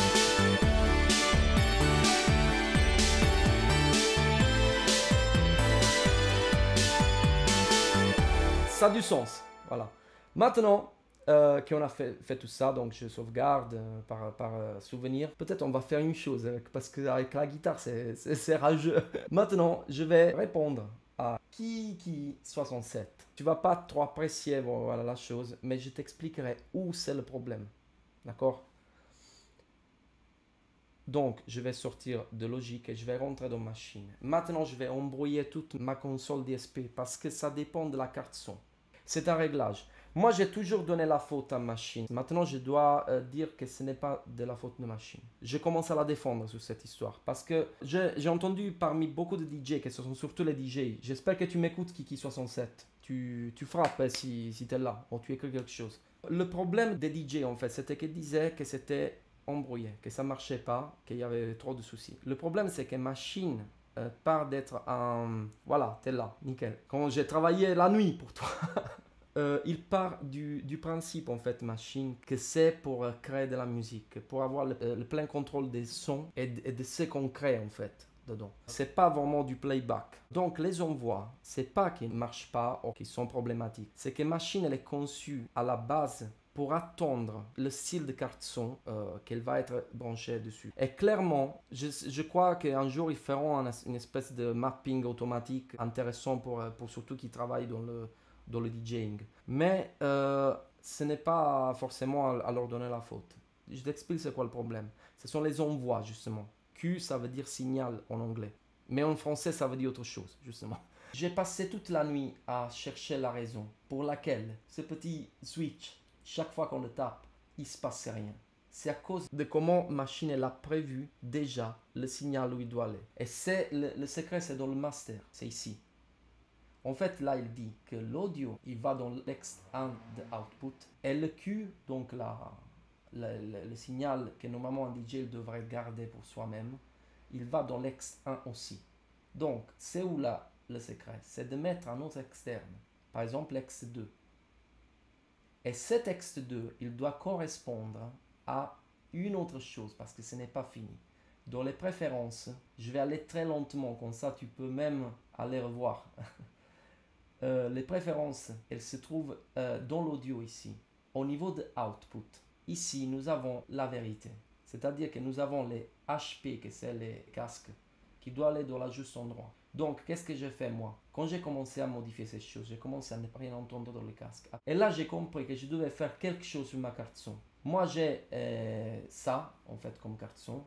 Ça a du sens. Voilà. Maintenant qu'on a fait tout ça, donc je sauvegarde par souvenir. Peut-être on va faire une chose, parce qu'avec la guitare, c'est rageux. Maintenant, je vais répondre à Kiki 67. Tu vas pas trop apprécier voilà, la chose, mais je t'expliquerai où c'est le problème. D'accord? Donc, je vais sortir de Logic et je vais rentrer dans Machine. Maintenant, je vais embrouiller toute ma console DSP parce que ça dépend de la carte son. C'est un réglage. Moi, j'ai toujours donné la faute à Machine. Maintenant, je dois dire que ce n'est pas de la faute de Machine. Je commence à la défendre sur cette histoire. Parce que j'ai entendu parmi beaucoup de DJ, que ce sont surtout les DJ. J'espère que tu m'écoutes, Kiki67. Tu frappes si tu es là, ou tu écris quelque chose. Le problème des DJ, en fait, c'était qu'ils disaient que c'était embrouillé, que ça ne marchait pas, qu'il y avait trop de soucis. Le problème, c'est que Machine part d'être un... Voilà, t'es là, nickel. Quand j'ai travaillé la nuit pour toi... il part du principe, en fait, Machine, que c'est pour créer de la musique, pour avoir le plein contrôle des sons et de ce qu'on crée, en fait, dedans. C'est pas vraiment du playback. Donc, les envois, c'est pas qu'ils ne marchent pas ou qu'ils sont problématiques. C'est que Machine, elle est conçue à la base pour attendre le style de carte son qu'elle va être branchée dessus. Et clairement, je crois qu'un jour, ils feront une espèce de mapping automatique intéressant pour surtout qui travaillent dans le DJing. Mais ce n'est pas forcément à leur donner la faute. Je t'explique c'est quoi le problème. Ce sont les envois, justement. Q, ça veut dire signal en anglais. Mais en français, ça veut dire autre chose, justement. J'ai passé toute la nuit à chercher la raison pour laquelle ce petit switch, chaque fois qu'on le tape, il ne se passe rien. c'est à cause de comment machine elle a prévu déjà le signal où il doit aller. Et c'est le secret, c'est dans le master, c'est ici. En fait, là, il dit que l'audio, il va dans l'ex1 de output et le Q, donc le signal que normalement un DJ devrait garder pour soi-même, il va dans l'ex1 aussi. Donc, c'est où là le secret? C'est de mettre un autre externe, par exemple l'ex2. Et cet ext2, il doit correspondre à une autre chose parce que ce n'est pas fini. Dans les préférences, je vais aller très lentement, comme ça tu peux même aller revoir. Les préférences, elles se trouvent dans l'audio ici, au niveau de output. Ici, nous avons la vérité. C'est-à-dire que nous avons les HP, que c'est les casques, qui doivent aller dans le juste endroit. Donc, qu'est-ce que j'ai fait moi? Quand j'ai commencé à modifier ces choses, j'ai commencé à ne pas rien entendre dans les casques. Et là, j'ai compris que je devais faire quelque chose sur ma carte son. Moi, j'ai ça, en fait, comme carte son.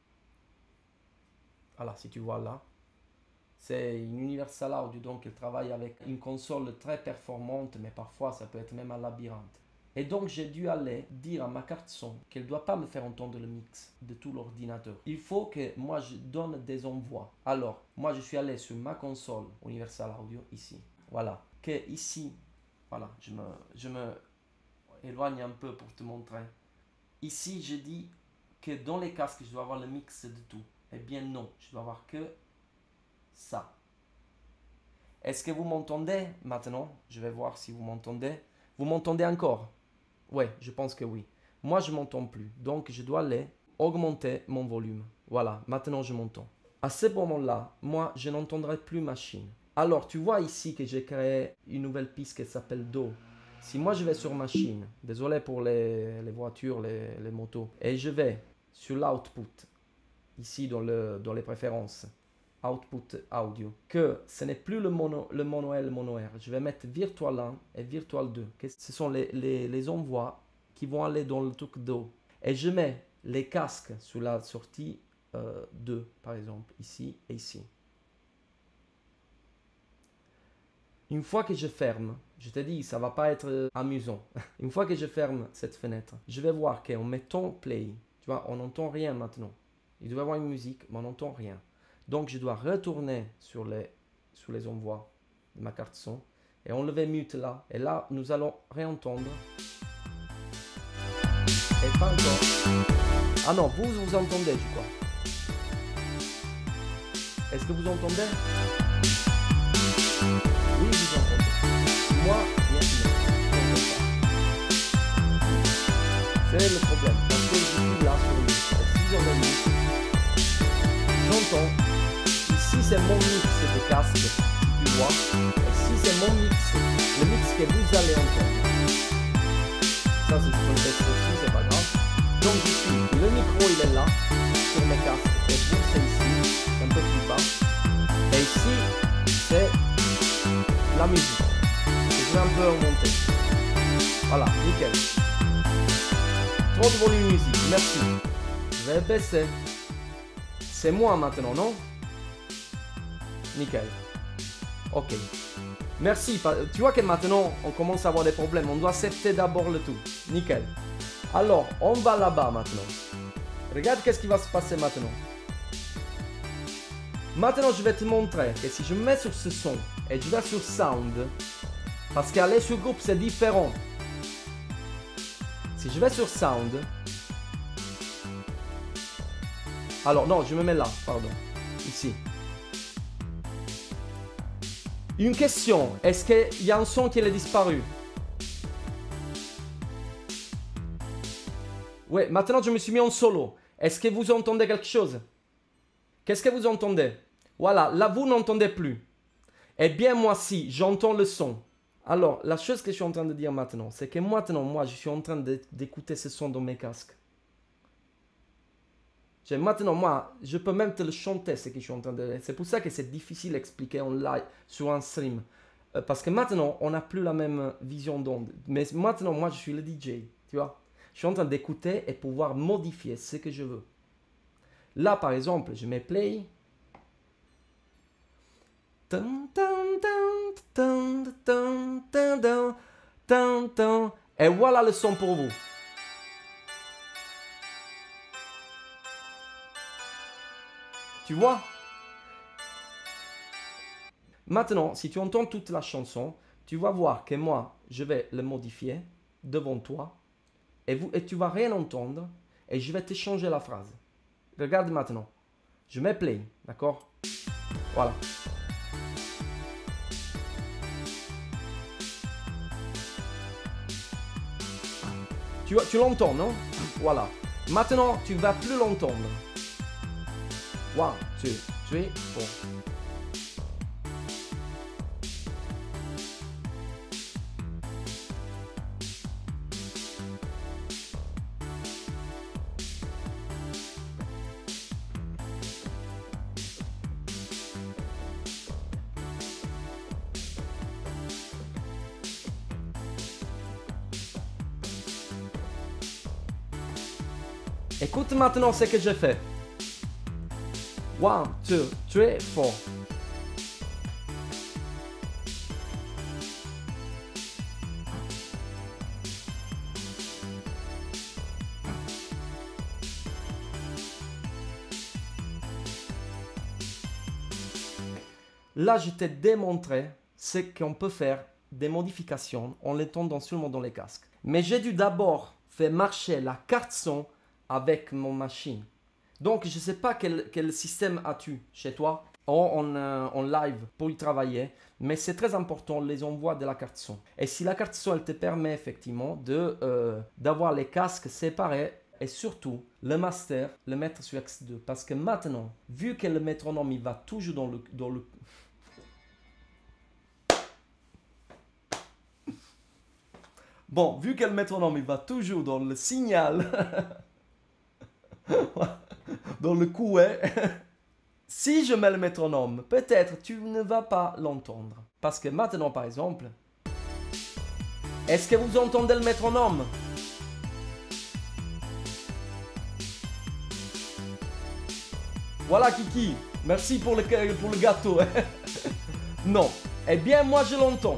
Voilà, si tu vois là. C'est une Universal Audio, donc elle travaille avec une console très performante, mais parfois ça peut être même un labyrinthe. Et donc j'ai dû aller dire à ma carte son qu'elle ne doit pas me faire entendre le mix de tout l'ordinateur. Il faut que moi je donne des envois. Alors, moi je suis allé sur ma console Universal Audio, ici. Voilà. Que ici, voilà, je me éloigne un peu pour te montrer. Ici, je dis que dans les casques, je dois avoir le mix de tout. Eh bien non, je dois avoir que ça. Est-ce que vous m'entendez maintenant? Je vais voir si vous m'entendez. Vous m'entendez encore? Ouais, je pense que oui. Moi, je ne m'entends plus. Donc, je dois aller augmenter mon volume. Voilà, maintenant je m'entends. À ce moment-là, moi, je n'entendrai plus machine. Alors, tu vois ici que j'ai créé une nouvelle piste qui s'appelle Do. Si moi, je vais sur machine, désolé pour les voitures, les motos, et je vais sur l'output, ici dans les préférences, output audio, que ce n'est plus le mono L, mono R. Je vais mettre Virtual 1 et Virtual 2. Ce sont les envois qui vont aller dans le truc Do. Et je mets les casques sur la sortie 2, par exemple, ici et ici. Une fois que je ferme, je te dis, ça va pas être amusant. Une fois que je ferme cette fenêtre, je vais voir qu'en mettant play, tu vois, on n'entend rien maintenant. Il doit y avoir une musique, mais on n'entend rien. Donc, je dois retourner sur les envois de ma carte son et enlever mute là. Et là, nous allons réentendre. Et pas encore. Ah non, vous entendez, je crois. Est-ce que vous entendez? Oui, vous entendez. Moi, bien sûr. C'est le problème. Parce que je suis là sur lui. Si j'enlève mute, j'entends. Si c'est mon mix de casque, tu vois, et si c'est mon mix, le mix que vous allez entendre, ça je peux le tester aussi, c'est pas grave. Donc ici, le micro il est là, sur mes casques, et vous c'est ici, un peu plus bas, et ici c'est la musique, je vais un peu remonter. Voilà, nickel. Trop de volume musique, merci. Je vais baisser. C'est moi maintenant, non? Nickel. Ok. Merci. Tu vois que maintenant, on commence à avoir des problèmes. On doit accepter d'abord le tout. Nickel. Alors, on va là-bas maintenant. Regarde qu'est-ce qui va se passer maintenant. Maintenant, je vais te montrer que si je me mets sur ce son et je vais sur Sound, parce qu'aller sur groupe, c'est différent. Si je vais sur Sound... Alors, non, je me mets là, pardon. Ici. Une question, est-ce qu'il y a un son qui est disparu? Oui, maintenant je me suis mis en solo. Est-ce que vous entendez quelque chose? Qu'est-ce que vous entendez? Voilà, là vous n'entendez plus. Eh bien moi si, j'entends le son. Alors, la chose que je suis en train de dire maintenant, c'est que maintenant, moi, je suis en train d'écouter ce son dans mes casques. Maintenant, moi, je peux même te le chanter, ce que je suis en train de dire. C'est pour ça que c'est difficile d'expliquer en live, sur un stream. Parce que maintenant, on n'a plus la même vision d'onde. Mais maintenant, moi, je suis le DJ, tu vois. Je suis en train d'écouter et pouvoir modifier ce que je veux. Là, par exemple, je mets play. Et voilà le son pour vous. Tu vois? Maintenant, si tu entends toute la chanson, tu vas voir que moi, je vais le modifier devant toi et tu vas rien entendre et je vais te changer la phrase. Regarde maintenant. Je mets play, d'accord? Voilà. Tu l'entends, non? Voilà. Maintenant, tu ne vas plus l'entendre. 1, 2, 3, 4. Écoute maintenant ce que j'ai fait. 1, 2, 3, 4. Là, je t'ai démontré ce qu'on peut faire des modifications en l'étendant seulement dans les casques. Mais j'ai dû d'abord faire marcher la carte son avec mon machine. Donc, je ne sais pas quel système as-tu chez toi en live pour y travailler, mais c'est très important les envois de la carte son. Et si la carte son, elle te permet effectivement d'avoir les casques séparés et surtout le master, le mettre sur X2. Parce que maintenant, vu que le métronome, il va toujours dans le Bon, vu que le métronome, il va toujours dans le signal, dans le couet, si je mets le métronome, peut-être tu ne vas pas l'entendre. Parce que maintenant, par exemple, est-ce que vous entendez le métronome? Voilà Kiki, merci pour le gâteau. Non, eh bien moi je l'entends.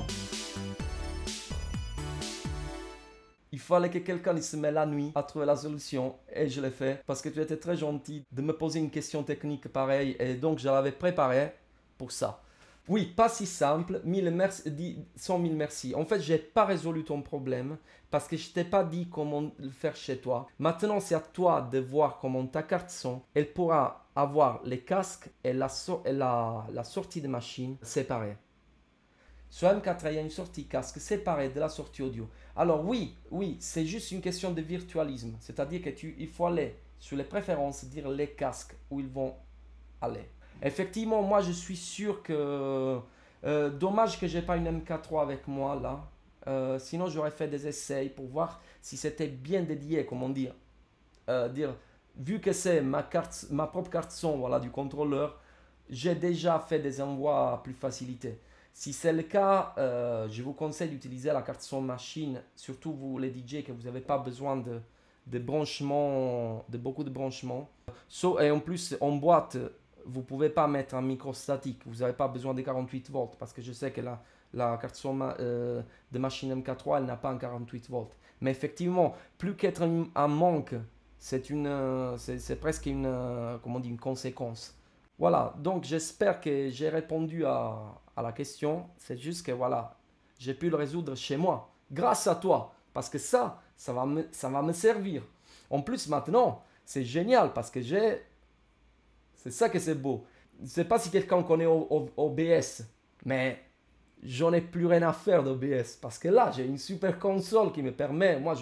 Il fallait que quelqu'un se mette la nuit à trouver la solution et je l'ai fait parce que tu étais très gentil de me poser une question technique pareille et donc je l'avais préparé pour ça. Oui, pas si simple, 100 000 merci. En fait, je n'ai pas résolu ton problème parce que je ne t'ai pas dit comment le faire chez toi. Maintenant, c'est à toi de voir comment ta carte son, elle pourra avoir les casques et la sortie de machine séparées. Sur M4, il y a une sortie casque séparée de la sortie audio. Alors oui, c'est juste une question de virtualisme. C'est-à-dire qu'il faut aller sur les préférences, dire les casques où ils vont aller. Effectivement, moi je suis sûr que... dommage que je n'ai pas une MK3 avec moi là. Sinon j'aurais fait des essais pour voir si c'était bien dédié, comment dire. Vu que c'est ma propre carte son, voilà, du contrôleur, j'ai déjà fait des envois à plus facilité. Si c'est le cas, je vous conseille d'utiliser la carte son machine, surtout vous les DJ que vous n'avez pas besoin de branchements, de beaucoup de branchements. Et en plus, en boîte, vous ne pouvez pas mettre un micro statique, vous n'avez pas besoin de 48 volts parce que je sais que la carte son de machine MK3, elle n'a pas un 48 volts. Mais effectivement, plus qu'être un manque, c'est presque une conséquence. Voilà, donc j'espère que j'ai répondu à la question. C'est juste que voilà, j'ai pu le résoudre chez moi, grâce à toi. Parce que ça va me servir. En plus, maintenant, c'est génial parce que c'est ça que c'est beau. Je ne sais pas si quelqu'un connaît OBS, mais j'en ai plus rien à faire d'OBS. Parce que là, j'ai une super console qui me permet, moi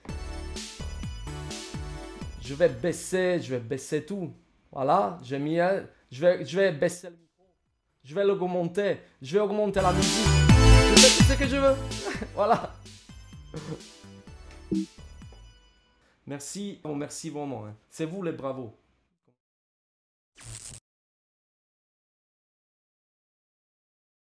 je vais baisser tout. Voilà, j'ai mis je vais baisser le micro, je vais l'augmenter, je vais augmenter la musique, je fais tout ce que je veux. Voilà. Merci vraiment, hein. C'est vous les bravos.